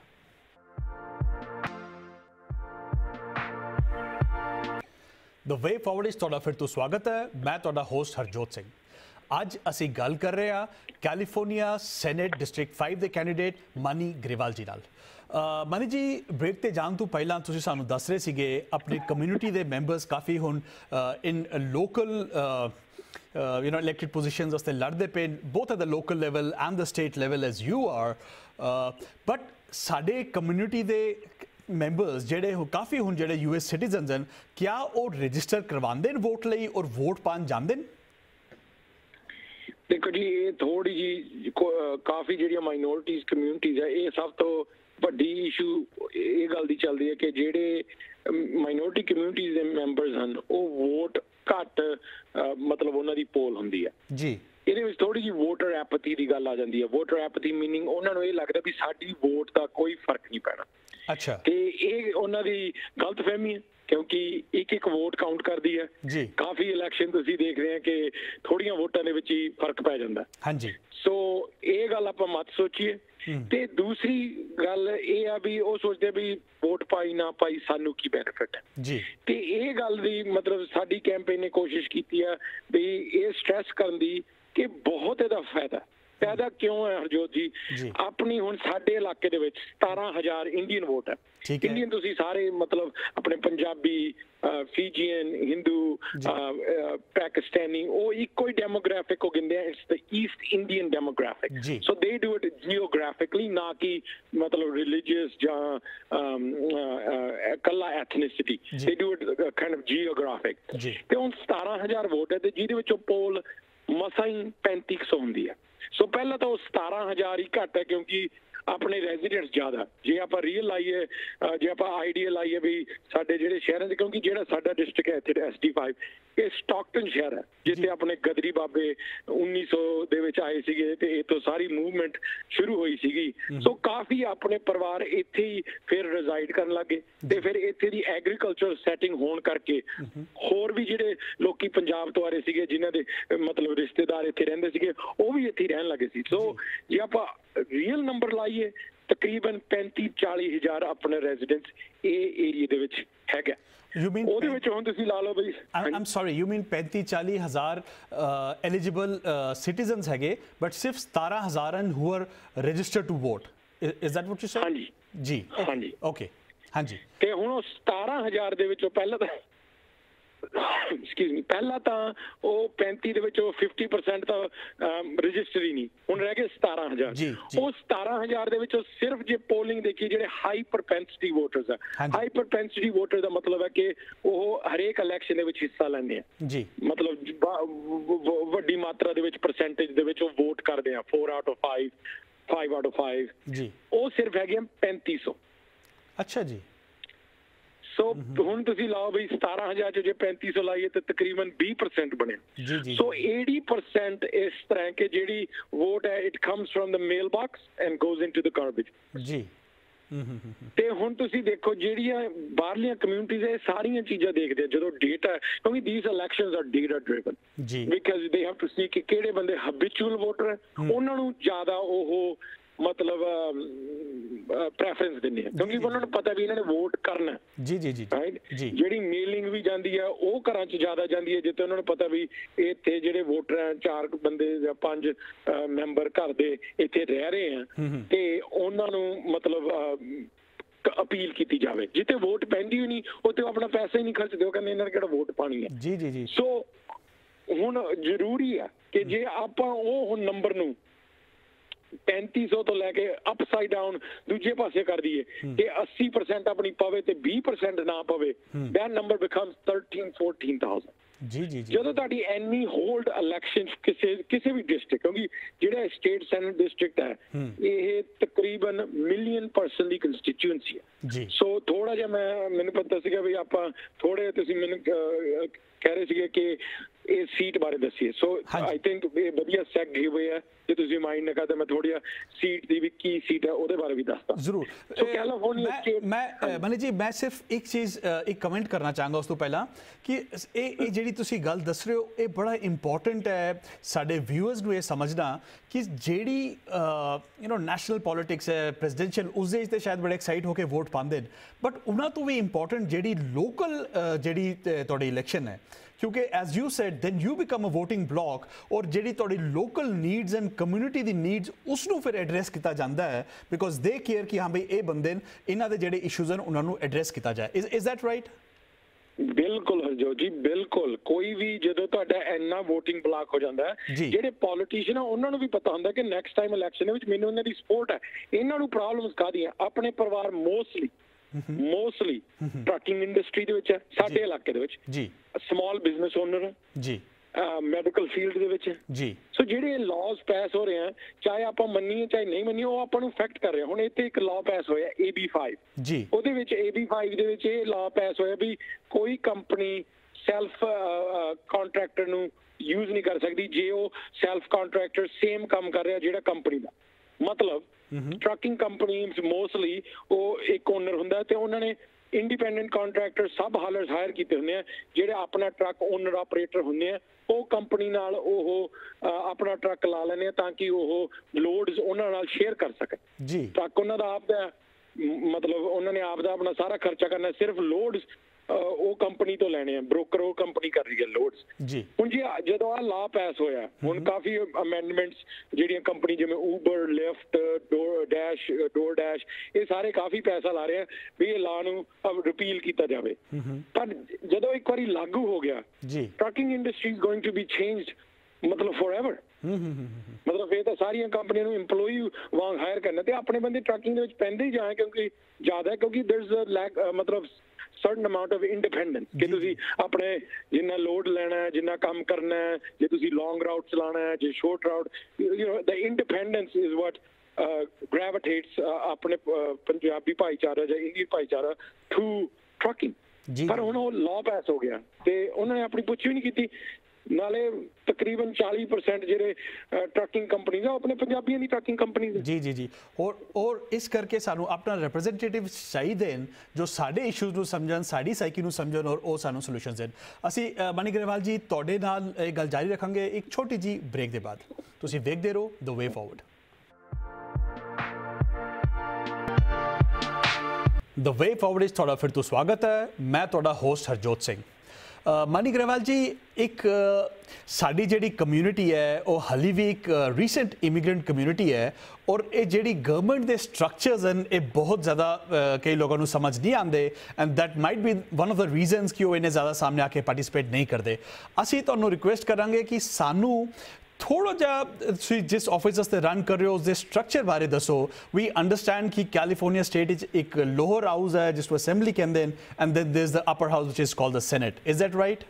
ਦ ਵੇ ਫਾਰਵਰਡ ਇਸ ਤੁਹਾਡਾ ਫਿਰ ਤੋਂ ਸਵਾਗਤ ਹੈ। ਮੈਂ ਤੁਹਾਡਾ ਹੋਸਟ ਹਰਜੋਤ ਸਿੰਘ। ਅੱਜ ਅਸੀਂ ਗੱਲ ਕਰ ਰਹੇ ਹਾਂ ਕੈਲੀਫੋਰਨੀਆ ਸੈਨੇਟ ਡਿਸਟ੍ਰਿਕਟ ਫਾਈਵ ਦੇ ਕੈਂਡੀਡੇਟ ਮਨੀ ਗਰੇਵਾਲ ਜੀ ਨਾਲ। ਮਨੀ ਜੀ ਬ੍ਰੇਕ ਤੇ ਜਾਣ ਤੋਂ ਪਹਿਲਾਂ ਤੁਸੀਂ ਸਾਨੂੰ ਦੱਸ ਰਹੇ ਸੀਗੇ ਆਪਣੀ ਕਮਿਊਨਿਟੀ ਦੇ ਮੈਂਬਰਸ ਕਾਫੀ ਹੁਣ in local you know elected positions ਵਾਸਤੇ ਲੜਦੇ ਪਏ both at the local level and the state level as you are but ਸਾਡੇ ਕਮਿਊਨਿਟੀ ਦੇ ਮੈਂਬਰਸ ਜਿਹੜੇ ਕਾਫੀ ਹੁਣ ਜਿਹੜੇ ਯੂ ਐਸ ਸਿਟੀਜ਼ਨਸ ਹਨ ਕਿਆ ਉਹ ਰਜਿਸਟਰ ਕਰਵਾਉਂਦੇ ਨੇ ਵੋਟ ਲਈ ਔਰ ਵੋਟ ਪਾਉਣ ਜਾਂਦੇ ਨੇ? ਦੇਖੋ ਜੀ ਇਹ ਥੋੜੀ ਜੀ ਕਾਫੀ ਜਿਹੜੀਆਂ ਮਾਈਨੋਰਿਟੀਜ਼ ਕਮਿਊਨਿਟੀਜ਼ ਹੈ ਇਹ ਸਭ ਤੋਂ ਵੱਡੀ ਇਸ਼ੂ ਇਹ ਗੱਲ ਦੀ ਚੱਲਦੀ ਹੈ ਕਿ ਜਿਹੜੇ ਮਾਈਨੋਰਿਟੀ ਕਮਿਊਨਿਟੀਜ਼ ਦੇ ਮੈਂਬਰਸ ਹਨ ਉਹ ਵੋਟ ਘੱਟ ਮਤਲਬ ਉਹਨਾਂ ਦੀ ਪੋਲ ਹੁੰਦੀ ਹੈ ਜੀ। ਇਹਦੇ ਵਿੱਚ ਥੋੜੀ ਜਿਹੀ ਵੋਟਰ ਐਪਥੀ ਦੀ ਗੱਲ ਆ ਜਾਂਦੀ ਹੈ। ਵੋਟਰ ਐਪਥੀ ਮੀਨਿੰਗ ਉਹਨਾਂ ਨੂੰ ਇਹ ਲੱਗਦਾ ਵੀ ਸਾਡੀ ਵੋਟ ਦਾ ਕੋਈ ਫਰਕ ਨਹੀਂ ਪੈਣਾ। ਅੱਛਾ। ਤੇ ਇਹ ਉਹਨਾਂ ਦੀ ਗਲਤਫਹਿਮੀ ਹੈ ਕਿਉਂਕਿ ਇੱਕ ਇੱਕ ਵੋਟ ਕਾਊਂਟ ਕਰਦੀ ਹੈ ਜੀ। ਕਾਫੀ ਇਲੈਕਸ਼ਨ ਤੁਸੀਂ ਦੇਖ ਰਹੇ ਹੋ ਕਿ ਥੋੜੀਆਂ ਵੋਟਾਂ ਦੇ ਵਿੱਚ ਹੀ ਫਰਕ ਪੈ ਜਾਂਦਾ। ਹਾਂਜੀ। ਸੋ ਇਹ ਗੱਲ ਆਪਾਂ ਮਤ ਸੋਚੀਏ। ਤੇ ਦੂਸਰੀ ਗੱਲ ਇਹ ਆ ਵੀ ਉਹ ਸੋਚਦੇ ਵੀ ਵੋਟ ਪਾਈ ਨਾ ਪਾਈ ਸਾਨੂੰ ਕੀ ਬੈਨੀਫਿਟ ਹੈ ਜੀ। ਤੇ ਇਹ ਗੱਲ ਦੀ ਮਤਲਬ ਸਾਡੀ ਕੈਂਪੇਨ ਨੇ ਕੋਸ਼ਿਸ਼ ਕੀਤੀ ਆ ਵੀ ਇਹ ਸਟ੍ਰੈਸ ਕਰਨ ਦੀ ਕਿ ਬਹੁਤ ਇਹਦਾ ਫਾਇਦਾ ਫਾਇਦਾ ਕਿਉਂ ਹੈ ਹਰਜੋਤ ਜੀ। ਆਪਣੀ ਹੁਣ ਸਾਡੇ ਇਲਾਕੇ ਦੇ ਵਿੱਚ ਸਤਾਰਾਂ ਹਜ਼ਾਰ ਇੰਡੀਅਨ ਵੋਟ ਹੈ। ਇੰਡੀਅਨ ਤੁਸੀਂ ਸਾਰੇ ਮਤਲਬ ਆਪਣੇ ਪੰਜਾਬੀ, ਫੀਜੀਅਨ, ਹਿੰਦੂ, ਪਾਕਿਸਤਾਨੀ ਉਹ ਇੱਕੋ ਹੀ ਡੈਮੋਗ੍ਰਾਫਿਕ ਹੋ ਗਿੰਦੇ ਆ। It's the East Indian demographic. So they do it geographically ਨਾ ਕਿ ਮਤਲਬ ਰਿਲੀਜੀਅਸ ਜਾਂ ਕੱਲਾ ethnicity. They do it kind of geographic. ਤੇ ਹੁਣ ਸਤਾਰਾਂ ਹਜ਼ਾਰ ਵੋਟ ਹੈ ਤੇ ਜਿਹਦੇ ਵਿੱਚੋਂ ਪੋਲ ਮਸਾਂ ਹੀ ਪੈਂਤੀ ਸੌ ਹੁੰਦੀ ਹੈ। ਸੋ ਪਹਿਲਾਂ ਤਾਂ ਉਹ ਸਤਾਰਾਂ ਹਜ਼ਾਰ ਹੀ ਘੱਟ ਹੈ ਕਿਉਂਕਿ ਆਪਣੇ ਰੈਜ਼ੀਡੈਂਟਸ ਜ਼ਿਆਦਾ। ਜੇ ਆਪਾਂ ਰੀਅਲ ਲਾਈਏ, ਜੇ ਆਪਾਂ ਆਈਡੀਆ ਲਾਈਏ ਵੀ ਸਾਡੇ ਜਿਹੜੇ ਸ਼ਹਿਰਾਂ ਦੇ, ਕਿਉਂਕਿ ਜਿਹੜਾ ਸਾਡਾ ਡਿਸਟ੍ਰਿਕਟ ਹੈ ਇੱਥੇ ਐਸ ਡੀ ਫਾਈਵ, ਇਹ ਸਟਾਕਟਨ ਸ਼ਹਿਰ ਹੈ ਜਿੱਥੇ ਆਪਣੇ ਗਦਰੀ ਬਾਬੇ ਉੱਨੀ ਸੌ ਦੇ ਵਿੱਚ ਆਏ ਸੀਗੇ ਤੇ ਇੱਥੋਂ ਸਾਰੀ ਮੂਵਮੈਂਟ ਸ਼ੁਰੂ ਹੋਈ ਸੀਗੀ। ਸੋ ਕਾਫੀ ਆਪਣੇ ਪਰਿਵਾਰ ਇੱਥੇ ਹੀ ਫਿਰ ਰਿਜ਼ਾਈਡ ਕਰਨ ਲੱਗੇ ਤੇ ਫਿਰ ਇੱਥੇ ਦੀ ਐਗਰੀਕਲਚਰ ਸੈਟਿੰਗ ਹੋਣ ਕਰਕੇ ਹੋਰ ਵੀ ਜਿਹੜੇ ਲੋਕੀ ਪੰਜਾਬ ਤੋਂ ਆ ਰਹੇ ਸੀਗੇ ਜਿਨ੍ਹਾਂ ਦੇ ਮਤਲਬ ਰਿਸ਼ਤੇਦਾਰ ਇੱਥੇ ਰਹਿੰਦੇ ਸੀਗੇ ਉਹ ਵੀ ਇੱਥੇ ਰਹਿਣ ਲੱਗੇ ਸੀ। ਸੋ ਜੇ ਆਪਾਂ ਰੀਅਲ ਨੰਬਰ ਲਾਈਏ ਤਕਰੀਬਨ ਪੈਂਤੀ ਚਾਲੀ ਹਜ਼ਾਰ ਆਪਣੇ ਰੈਜ਼ੀਡੈਂਟਸ ਇਹ ਏਰੀਆ ਦੇ ਵਿੱਚ ਹੈਗਾ। ਉਹਦੇ ਵਿੱਚ ਹੁਣ ਤੁਸੀਂ ਲਾ ਲਓ ਬਈ ਆਮ ਸੌਰੀ ਯੂ ਮੀਨ ਪੈਂਤੀ ਚਾਲੀ ਹਜ਼ਾਰ ਐਲੀਜੀਬਲ ਸਿਟੀਜ਼ਨਸ ਹੈਗੇ ਬਟ ਸਿਰਫ ਸਤਾਰਾਂ ਹਜ਼ਾਰ ਹਨ who are registered to vote. Is that what you said? ਹਾਂਜੀ ਜੀ। ਹਾਂਜੀ ਓਕੇ। ਹਾਂਜੀ। ਤੇ ਹੁਣ ਉਹ ਸਤਾਰਾਂ ਹਜ਼ਾਰ ਦੇ ਵਿੱਚੋਂ ਪਹਿਲਾਂ ਤਾਂ ਐਕਸਕਿਊਜ਼ ਮੀ ਪਹਿਲਾਂ ਤਾਂ ਉਹ ਪੈਂਤੀ ਦੇ ਵਿੱਚੋਂ ਫਿਫਟੀ ਪਰਸੈਂਟ ਤਾਂ ਰਜਿਸਟਰ ਹੀ ਨਹੀਂ, ਹੁਣ ਰਹਿ ਗਏ ਸਤਾਰਾਂ ਹਜ਼ਾਰ। ਉਹ ਸਤਾਰਾਂ ਹਜ਼ਾਰ ਦੇ ਵਿੱਚੋਂ ਸਿਰਫ ਜੇ ਪੋਲਿੰਗ ਦੇਖੀ ਜਿਹੜੇ ਹਾਈ ਪ੍ਰੋਪੈਂਸਿਟੀ ਵੋਟਰਸ ਆ, ਹਾਈ ਪ੍ਰੋਪੈਂਸਿਟੀ ਵੋਟਰ ਦਾ ਮਤਲਬ ਹੈ ਕਿ ਉਹ ਹਰੇਕ ਇਲੈਕਸ਼ਨ ਦੇ ਵਿੱਚ ਹਿੱਸਾ ਲੈਂਦੇ ਆ ਜੀ, ਮਤਲਬ ਵੱਡੀ ਮਾਤਰਾ ਦੇ ਵਿੱਚ ਪਰਸੈਂਟੇਜ ਦੇ ਵਿੱਚ ਉਹ ਵੋਟ ਕਰਦੇ ਆ, four out of five, five out of five ਜੀ, ਉਹ ਸਿਰਫ ਹੈਗੇ ਪੈਂਤੀ ਸੌ। ਅੱਛਾ ਜੀ। ਸੋ ਹੁਣ ਤੁਸੀਂ ਲਾਓ ਬਈ ਸਤਾਰਾਂ ਹਜ਼ਾਰ ਚ ਜੇ ਪੈਂਤੀ ਸੌ ਲਾਈਏ ਤਾਂ ਤਕਰੀਬਨ ਵੀਹ ਪਰਸੈਂਟ ਬਣਿਆ। ਸੋ eighty percent ਇਸ ਤਰ੍ਹਾਂ ਕਿ ਜਿਹੜੀ ਵੋਟ ਹੈ it comes from the mailbox and goes into the garbage ਜੀ। ਤੇ ਹੁਣ ਤੁਸੀਂ ਦੇਖੋ ਜਿਹੜੀਆਂ ਬਾਹਰਲੀਆਂ ਕਮਿਊਨਿਟੀਜ਼ ਇਹ ਸਾਰੀਆਂ ਚੀਜ਼ਾਂ ਦੇਖਦੇ ਆ ਜਦੋਂ ਡੇਟਾ, ਕਿਉਂਕਿ these elections are data driven ਜੀ, because they have to see ਕਿ ਕਿਹੜੇ ਬੰਦੇ ਹੈਬਿਚੁਅਲ ਵੋਟਰ ਹੈ ਉਹਨਾਂ ਨੂੰ ਜ਼ਿਆਦਾ ਉਹ ਮਤਲਬ ਪ੍ਰੈਫਰੈਂਸ ਦਿੰਦੇ ਆ ਕਿਉਂਕਿ ਉਹਨਾਂ ਨੂੰ ਪਤਾ ਵੀ ਇਹਨਾਂ ਨੇ ਵੋਟ ਕਰਨਾ ਜੀ ਜੀ ਜੀ ਰਾਈਟ। ਜਿਹੜੀ ਮੇਲਿੰਗ ਵੀ ਜਾਂਦੀ ਆ ਉਹ ਘਰਾਂ 'ਚ ਜ਼ਿਆਦਾ ਜਾਂਦੀ ਹੈ ਜਿੱਥੇ ਉਹਨਾਂ ਨੂੰ ਪਤਾ ਵੀ ਇੱਥੇ ਜਿਹੜੇ ਵੋਟਰ ਆ ਚਾਰ ਬੰਦੇ ਜਾਂ ਪੰਜ ਮੈਂਬਰ ਘਰ ਦੇ ਇੱਥੇ ਰਹਿ ਰਹੇ ਆ ਤੇ ਉਹਨਾਂ ਨੂੰ ਮਤਲਬ ਅਪੀਲ ਕੀਤੀ ਜਾਵੇ। ਜਿੱਥੇ ਵੋਟ ਪੈਂਦੀ ਹੀ ਨਹੀਂ ਉੱਥੇ ਆਪਣਾ ਪੈਸਾ ਹੀ ਨਹੀਂ ਖਰਚਦੇ, ਉਹ ਕਹਿੰਦੇ ਇਹਨਾਂ ਨੇ ਕਿਹੜਾ ਵੋਟ ਪਾਣੀ ਹੈ ਜੀ ਜੀ ਜੀ। ਸੋ ਹੁਣ ਜ਼ਰੂਰੀ ਆ ਕਿ ਜੇ ਆਪਾਂ ਉਹ ਹੁਣ ਨੰਬਰ ਨੂੰ ਪੈਂਤੀ ਸੌ ਤੋਂ ਲੈ ਕੇ ਅਪਸਾਈਡ ਡਾਊਨ ਦੂਜੇ ਪਾਸੇ ਕਰ ਦਈਏ ਕਿ ਅੱਸੀ ਪਰਸੈਂਟ ਆਪਣੀ ਪਵੇ ਤੇ ਵੀਹ ਪਰਸੈਂਟ ਨਾ ਪਵੇ, that number becomes thirteen fourteen thousand ਜੀ ਜੀ। ਜਦੋਂ ਤੁਹਾਡੀ ਐਨੀ ਹੋਲਡ ਇਲੈਕਸ਼ਨ ਕਿਸੇ ਕਿਸੇ ਵੀ ਡਿਸਟ੍ਰਿਕਟ, ਕਿਉਂਕਿ ਜਿਹੜਾ ਸਟੇਟ ਸੈਨੇਟ ਡਿਸਟ੍ਰਿਕਟ ਹੈ ਇਹ ਤਕਰੀਬਨ ਮਿਲੀਅਨ ਪਰਸਨ ਦੀ ਕੰਸਟੀਚੁਐਂਸੀ ਹੈ ਜੀ। ਸੋ ਥੋੜਾ ਜਿਹਾ ਮੈਂ ਮੈਨੂੰ ਪਤਾ ਸੀਗਾ ਵੀ ਆਪਾਂ ਥੋੜੇ ਤੁਸੀਂ ਮੈਨੂੰ ਕਹਿ ਰਹੇ ਸੀਗੇ ਕਿ ਇਹ ਸੀਟ ਬਾਰੇ ਦੱਸੀਏ। ਸੋ ਆਈ ਥਿੰਕ ਇਹ ਵਧੀਆ ਸੈਗ ਹੋਏ ਆ, ਜੇ ਤੁਸੀਂ ਮਾਈਂਡ ਨਾ ਕਰਦੇ ਮੈਂ ਥੋੜੀ ਸੀਟ ਦੀ ਵੀ ਕੀ ਸੀਟ ਹੈ ਉਹਦੇ ਬਾਰੇ ਵੀ ਦੱਸਦਾ ਜ਼ਰੂਰ। ਸੋ ਕੈਲੀਫੋਰਨੀਆ ਸਟੇਟ ਮੈਂ ਮਨੀ ਜੀ ਮੈਂ ਸਿਰਫ ਇੱਕ ਚੀਜ਼ ਇੱਕ ਕਮੈਂਟ ਕਰਨਾ ਚਾਹਾਂਗਾ ਉਸ ਤੋਂ ਪਹਿਲਾਂ ਕਿ ਇਹ ਇਹ ਜਿਹੜੀ ਤੁਸੀਂ ਗੱਲ ਦੱਸ ਰਹੇ ਹੋ ਇਹ ਬੜਾ ਇੰਪੋਰਟੈਂਟ ਹੈ ਸਾਡੇ ਵਿਊਅਰਸ ਨੂੰ ਇਹ ਸਮਝਣਾ ਕਿ ਜਿਹੜੀ ਯੂ ਨੋ ਨੈਸ਼ਨਲ ਪੋਲਿਟਿਕਸ ਹੈ ਪ੍ਰੈਜ਼ੀਡੈਂਸ਼ੀਅਲ ਉਸਦੇ 'ਤੇ ਸ਼ਾਇਦ ਬੜੇ ਐਕਸਾਈਟ ਹੋ ਕੇ ਵੋਟ ਪਾਉਂਦੇ ਨੇ ਬਟ ਉਹਨਾਂ ਤੋਂ ਵੀ ਇੰਪੋਰਟੈਂਟ ਜਿਹੜੀ ਲੋਕਲ ਜਿਹੜੀ ਤੁਹਾਡੀ ਇਲੈਕਸ਼ਨ ਹੈ ਕਿਉਂਕਿ as you said then you become a voting bloc ਔਰ ਜਿਹੜੀ ਤੁਹਾਡੀ ਲੋਕਲ ਨੀਡਸ ਐਂਡ ਕਮਿਊਨਿਟੀ ਦੀ ਨੀਡਸ ਉਸ ਨੂੰ ਫਿਰ ਐਡਰੈਸ ਕੀਤਾ ਜਾਂਦਾ ਹੈ ਬਿਕੋਜ਼ ਦੇ ਕੇਅਰ ਕਿ ਹਾਂ ਬਈ ਇਹ ਬੰਦੇ ਇਹਨਾਂ ਦੇ ਜਿਹੜੇ ਇਸ਼ੂਜ਼ ਹਨ ਉਹਨਾਂ ਨੂੰ ਐਡਰੈਸ ਕੀਤਾ ਜਾਏ। Is is that right? ਬਿਲਕੁਲ ਹਰਜੋਤ ਜੀ ਬਿਲਕੁਲ। ਕੋਈ ਵੀ ਜਦੋਂ ਤੁਹਾਡਾ ਇੰਨਾ ਵੋਟਿੰਗ ਬਲਾਕ ਹੋ ਜਾਂਦਾ ਹੈ ਜਿਹੜੇ ਪੋਲੀਟੀਸ਼ੀਅਨ ਆ ਉਹਨਾਂ ਨੂੰ ਵੀ ਪਤਾ ਹੁੰਦਾ ਕਿ ਨੈਕਸਟ ਟਾਈਮ ਇਲੈਕਸ਼ਨ ਦੇ ਵਿੱਚ ਮੈਨੂੰ ਉਹਨਾਂ ਦੀ ਸਪੋਰਟ ਹੈ। ਇਹਨਾਂ ਨੂੰ ਪ੍ਰੋਬਲਮਸ ਕਾਹਦੀਆਂ ਆਪਣੇ ਪਰਿਵਾਰ ਮੋਸਟਲੀ ਮੋਸਟਲੀ ਟਰੱਕਿੰਗ ਇੰਡਸਟਰੀ ਦੇ ਵਿੱਚ ਹੈ ਸਾਡੇ ਇਲਾਕੇ ਦੇ ਵਿੱਚ ਜੀ, ਸਮਾਲ ਬਿਜ਼ਨਸ ਓਨਰ ਜੀ, ਮੈਡੀਕਲ ਫੀਲਡ ਦੇ ਵਿੱਚ ਜੀ। ਸੋ ਜਿਹੜੇ ਲਾਜ਼ ਪਾਸ ਹੋ ਰਹੇ ਆ, ਚਾਹੇ ਆਪਾਂ ਮੰਨੀਏ ਚਾਹੇ ਨਹੀਂ ਮੰਨੀਏ, ਉਹ ਆਪਾਂ ਨੂੰ ਇਫੈਕਟ ਕਰ ਰਿਹਾ। ਹੁਣ ਇੱਥੇ ਇੱਕ ਲਾਅ ਪਾਸ ਹੋਇਆ ਏ ਬੀ ਫਾਈਵ ਜੀ, ਉਹਦੇ ਵਿੱਚ ਏ ਬੀ ਫਾਈਵ ਦੇ ਵਿੱਚ ਇਹ ਲਾਅ ਪਾਸ ਹੋਇਆ ਵੀ ਕੋਈ ਕੰਪਨੀ ਸੈਲਫ ਕੰਟਰੈਕਟਰ ਨੂੰ ਯੂਜ਼ ਨਹੀਂ ਕਰ ਸਕਦੀ ਜੇ ਉਹ ਸੈਲਫ ਕੰਟਰੈਕਟਰ ਸੇਮ ਕੰਮ ਕਰ ਰਿਹਾ ਜਿਹੜਾ ਕੰਪਨੀ ਦਾ। ਮਤਲਬ ਟਰੱਕਿੰਗ ਕੰਪਨੀਜ਼ ਮੋਸਟਲੀ ਉਹ ਇੱਕ ਓਨਰ ਹੁੰਦਾ ਤੇ ਉਹਨਾਂ ਨੇ independent contractor sub haulers hire ਕੀਤੇ ਹੁੰਦੇ ਆ ਜਿਹੜੇ ਆਪਣਾ ਟਰੱਕ ਓਨਰ ਆਪਰੇਟਰ ਹੁੰਦੇ ਆ। ਉਹ ਕੰਪਨੀ ਨਾਲ ਉਹ ਆਪਣਾ ਟਰੱਕ ਲਾ ਲੈਂਦੇ ਆ ਤਾਂ ਕਿ ਉਹ ਲੋਡਸ ਉਹਨਾਂ ਨਾਲ ਸ਼ੇਅਰ ਕਰ ਸਕਣ ਜੀ। ਟਰੱਕ ਉਹਨਾਂ ਦਾ ਆਪ ਦਾ, ਮਤਲਬ ਉਹਨਾਂ ਨੇ ਆਪ ਦਾ ਆਪਣਾ ਸਾਰਾ ਖਰਚਾ ਕਰਨਾ, ਸਿਰਫ ਲੋਡਸ ਉਹ ਕੰਪਨੀ ਤੋਂ ਲੈਣੇ ਆ, ਬ੍ਰੋਕਰ ਉਹ ਕੰਪਨੀ ਕਰ ਰਹੀ ਹੈ ਲੋਡਸ ਜੀ। ਹੁਣ ਜੀ ਜਦੋਂ ਆਹ ਲਾਅ ਪਾਸ ਹੋਇਆ, ਹੁਣ ਕਾਫੀ ਅਮੈਂਡਮੈਂਟਸ ਜਿਹੜੀਆਂ ਕੰਪਨੀ ਜਿਵੇਂ Uber, Lyft, DoorDash DoorDash ਇਹ ਸਾਰੇ ਕਾਫੀ ਪੈਸਾ ਲਾ ਰਹੇ ਆ ਵੀ ਇਹ ਲਾਅ ਨੂੰ ਰਿਪੀਲ ਕੀਤਾ ਜਾਵੇ। ਪਰ ਜਦੋਂ ਇੱਕ ਵਾਰੀ ਲਾਗੂ ਹੋ ਗਿਆ ਜੀ, trucking industry is going to be changed, ਮਤਲਬ ਫੋਰਐਵਰ। ਮਤਲਬ ਇਹ ਤਾਂ ਸਾਰੀਆਂ ਕੰਪਨੀਆਂ ਨੂੰ ਇੰਪਲੋਈ ਵਾਂਗ ਹਾਇਰ ਕਰਨਾ ਤੇ ਆਪਣੇ ਬੰਦੇ ਟਰੱਕਿੰਗ ਦੇ ਵਿੱਚ ਪੈਂਦੇ ਹੀ ਜਾਏ ਕਿਉਂਕਿ ਜ਼ਿਆਦਾ, ਕਿਉਂਕਿ ਦੇਰ ਇਜ਼ ਅ ਲੈਕ, ਮਤਲਬ certain amount of independence ਕਿ ਤੁਸੀਂ ਆਪਣੇ ਜਿੰਨਾ ਲੋਡ ਲੈਣਾ ਹੈ, ਜਿੰਨਾ ਕੰਮ ਕਰਨਾ ਹੈ, ਜੇ ਤੁਸੀਂ ਲੌਂਗ ਰਾਊਟ ਚਲਾਉਣਾ ਹੈ, ਜੇ short route, you know the independence is what gravitates ਆਪਣੇ ਪੰਜਾਬੀ ਭਾਈਚਾਰਾ ਜਾਂ ਇੰਡੀਅਨ ਭਾਈਚਾਰਾ ਥਰੂ ਟਰੱਕਿੰਗ। ਪਰ ਹੁਣ ਉਹ ਲਾਅ ਪਾਸ ਹੋ ਗਿਆ ਤੇ ਉਹਨਾਂ ਨੇ ਆਪਣੀ ਪੁੱਛ ਵੀ ਨਹੀਂ ਕੀਤੀ। ਨਾਲੇ ਤਕਰੀਬਨ ਚਾਲੀ ਪਰਸੈਂਟ ਜਿਹੜੇ ਟਰੱਕਿੰਗ ਕੰਪਨੀਜ਼ ਆ ਉਹ ਆਪਣੇ ਪੰਜਾਬੀਆਂ ਦੀ ਟਰੱਕਿੰਗ ਕੰਪਨੀਜ਼ ਜੀ ਜੀ ਜੀ ਔਰ ਔਰ ਇਸ ਕਰਕੇ ਸਾਨੂੰ ਆਪਣਾ ਰਿਪਰੈਜ਼ੈਂਟੇਟਿਵ ਚਾਹੀਦੇ ਨੇ ਜੋ ਸਾਡੇ ਇਸ਼ੂਜ਼ ਨੂੰ ਸਮਝਣ, ਸਾਡੀ ਸਾਈਕੀ ਨੂੰ ਸਮਝਣ ਔਰ ਉਹ ਸਾਨੂੰ ਸੋਲੂਸ਼ਨਸ ਦੇਣ। ਅਸੀਂ ਮਨੀ ਗਰੇਵਾਲ ਜੀ ਤੁਹਾਡੇ ਨਾਲ ਇਹ ਗੱਲ ਜਾਰੀ ਰੱਖਾਂਗੇ ਇੱਕ ਛੋਟੀ ਜੀ ਬ੍ਰੇਕ ਦੇ ਬਾਅਦ। ਤੁਸੀਂ ਵੇਖਦੇ ਰਹੋ ਦ ਵੇ ਫਾਰਵਰਡ। ਦ ਵੇ ਫਾਰਵਰਡ ਵਿੱਚ ਤੁਹਾਡਾ ਫਿਰ ਤੋਂ ਸਵਾਗਤ ਹੈ। ਮੈਂ ਤੁਹਾਡਾ ਹੋਸਟ ਹਰਜੋਤ ਸਿੰਘ। ਮਨੀ ਗਰੇਵਾਲ ਜੀ, ਇੱਕ ਸਾਡੀ ਜਿਹੜੀ ਕਮਿਊਨਿਟੀ ਹੈ ਉਹ ਹਾਲੇ ਵੀ ਇੱਕ ਰੀਸੈਂਟ ਇਮੀਗ੍ਰੈਂਟ ਕਮਿਊਨਿਟੀ ਹੈ ਔਰ ਇਹ ਜਿਹੜੀ ਗਵਰਨਮੈਂਟ ਦੇ ਸਟਰਕਚਰਸ ਹਨ ਇਹ ਬਹੁਤ ਜ਼ਿਆਦਾ ਕਈ ਲੋਕਾਂ ਨੂੰ ਸਮਝ ਨਹੀਂ ਆਉਂਦੇ and that might be one of the reasons ਕਿ ਉਹ ਇੰਨੇ ਜ਼ਿਆਦਾ ਸਾਹਮਣੇ ਆ ਕੇ ਪਾਰਟਿਸਿਪੇਟ ਨਹੀਂ ਕਰਦੇ। ਅਸੀਂ ਤੁਹਾਨੂੰ ਰਿਕੁਐਸਟ ਕਰਾਂਗੇ ਕਿ ਸਾਨੂੰ ਥੋੜਾ ਜਿਹਾ ਤੁਸੀਂ ਜਿਸ ਆਫਿਸ ਵਾਸਤੇ ਰਨ ਕਰ ਰਹੇ ਹੋ ਉਸਦੇ ਸਟਰਕਚਰ ਬਾਰੇ ਦੱਸੋ। ਵੀ ਅੰਡਰਸਟੈਂਡ ਕਿ ਕੈਲੀਫੋਰਨੀਆ ਸਟੇਟ ਵਿੱਚ ਇੱਕ ਲੋਅਰ ਹਾਊਸ ਹੈ ਜਿਸ ਨੂੰ ਅਸੈਂਬਲੀ ਕਹਿੰਦੇ ਨੇ and then there is the upper house ਵਿਚ is called the senate. Is that right?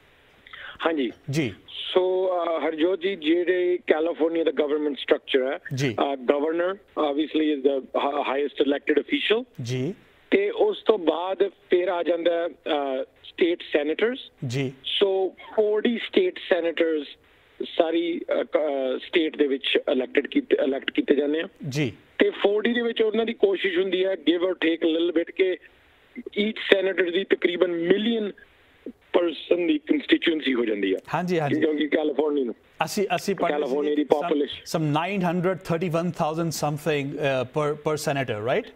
ਹਾਂਜੀ ਜੀ। ਸੋ ਹਰਜੋਤ ਜੀ, ਜਿਹੜੇ ਕੈਲੀਫੋਰਨੀਆ ਦਾ ਗਵਰਨਮੈਂਟ ਸਟਰਕਚਰ ਹੈ ਜੀ, governor obviously is the highest elected official ਜੀ, ਤੇ ਉਸ ਤੋਂ ਬਾਅਦ ਫਿਰ ਆ ਜਾਂਦਾ ਸਟੇਟ ਸੈਨੇਟਰਸ ਜੀ। ਸੋ ਚਾਲੀ ਸਟੇਟ ਸੈਨੇਟਰਸ ਸਾਰੀ ਸਟੇਟ ਦੇ ਵਿੱਚ ਇਲੈਕਟਡ ਕੀਤੇ ਇਲੈਕਟ ਕੀਤੇ ਜਾਂਦੇ ਆ ਜੀ। ਤੇ ਚਾਲੀ ਦੇ ਵਿੱਚ ਉਹਨਾਂ ਦੀ ਕੋਸ਼ਿਸ਼ ਹੁੰਦੀ ਹੈ ਗਿਵ ਔਰ ਟੇਕ ਲਿਟਲ ਬਿਟ ਕਿ ਈਚ ਸੈਨੇਟਰ ਦੀ ਤਕਰੀਬਨ ਮਿਲੀਅਨ ਪਰਸਨ ਦੀ ਕੰਸਟੀਚੁਐਂਸੀ ਹੋ ਜਾਂਦੀ ਹੈ। ਹਾਂਜੀ ਹਾਂਜੀ, ਕਿਉਂਕਿ ਕੈਲੀਫੋਰਨੀਆ ਨੂੰ ਅਸੀਂ ਅਸੀਂ ਕੈਲੀਫੋਰਨੀਆ ਦੀ population some nine hundred thirty-one thousand something ਪਰ ਪਰ ਸੈਨੇਟਰ, ਰਾਈਟ?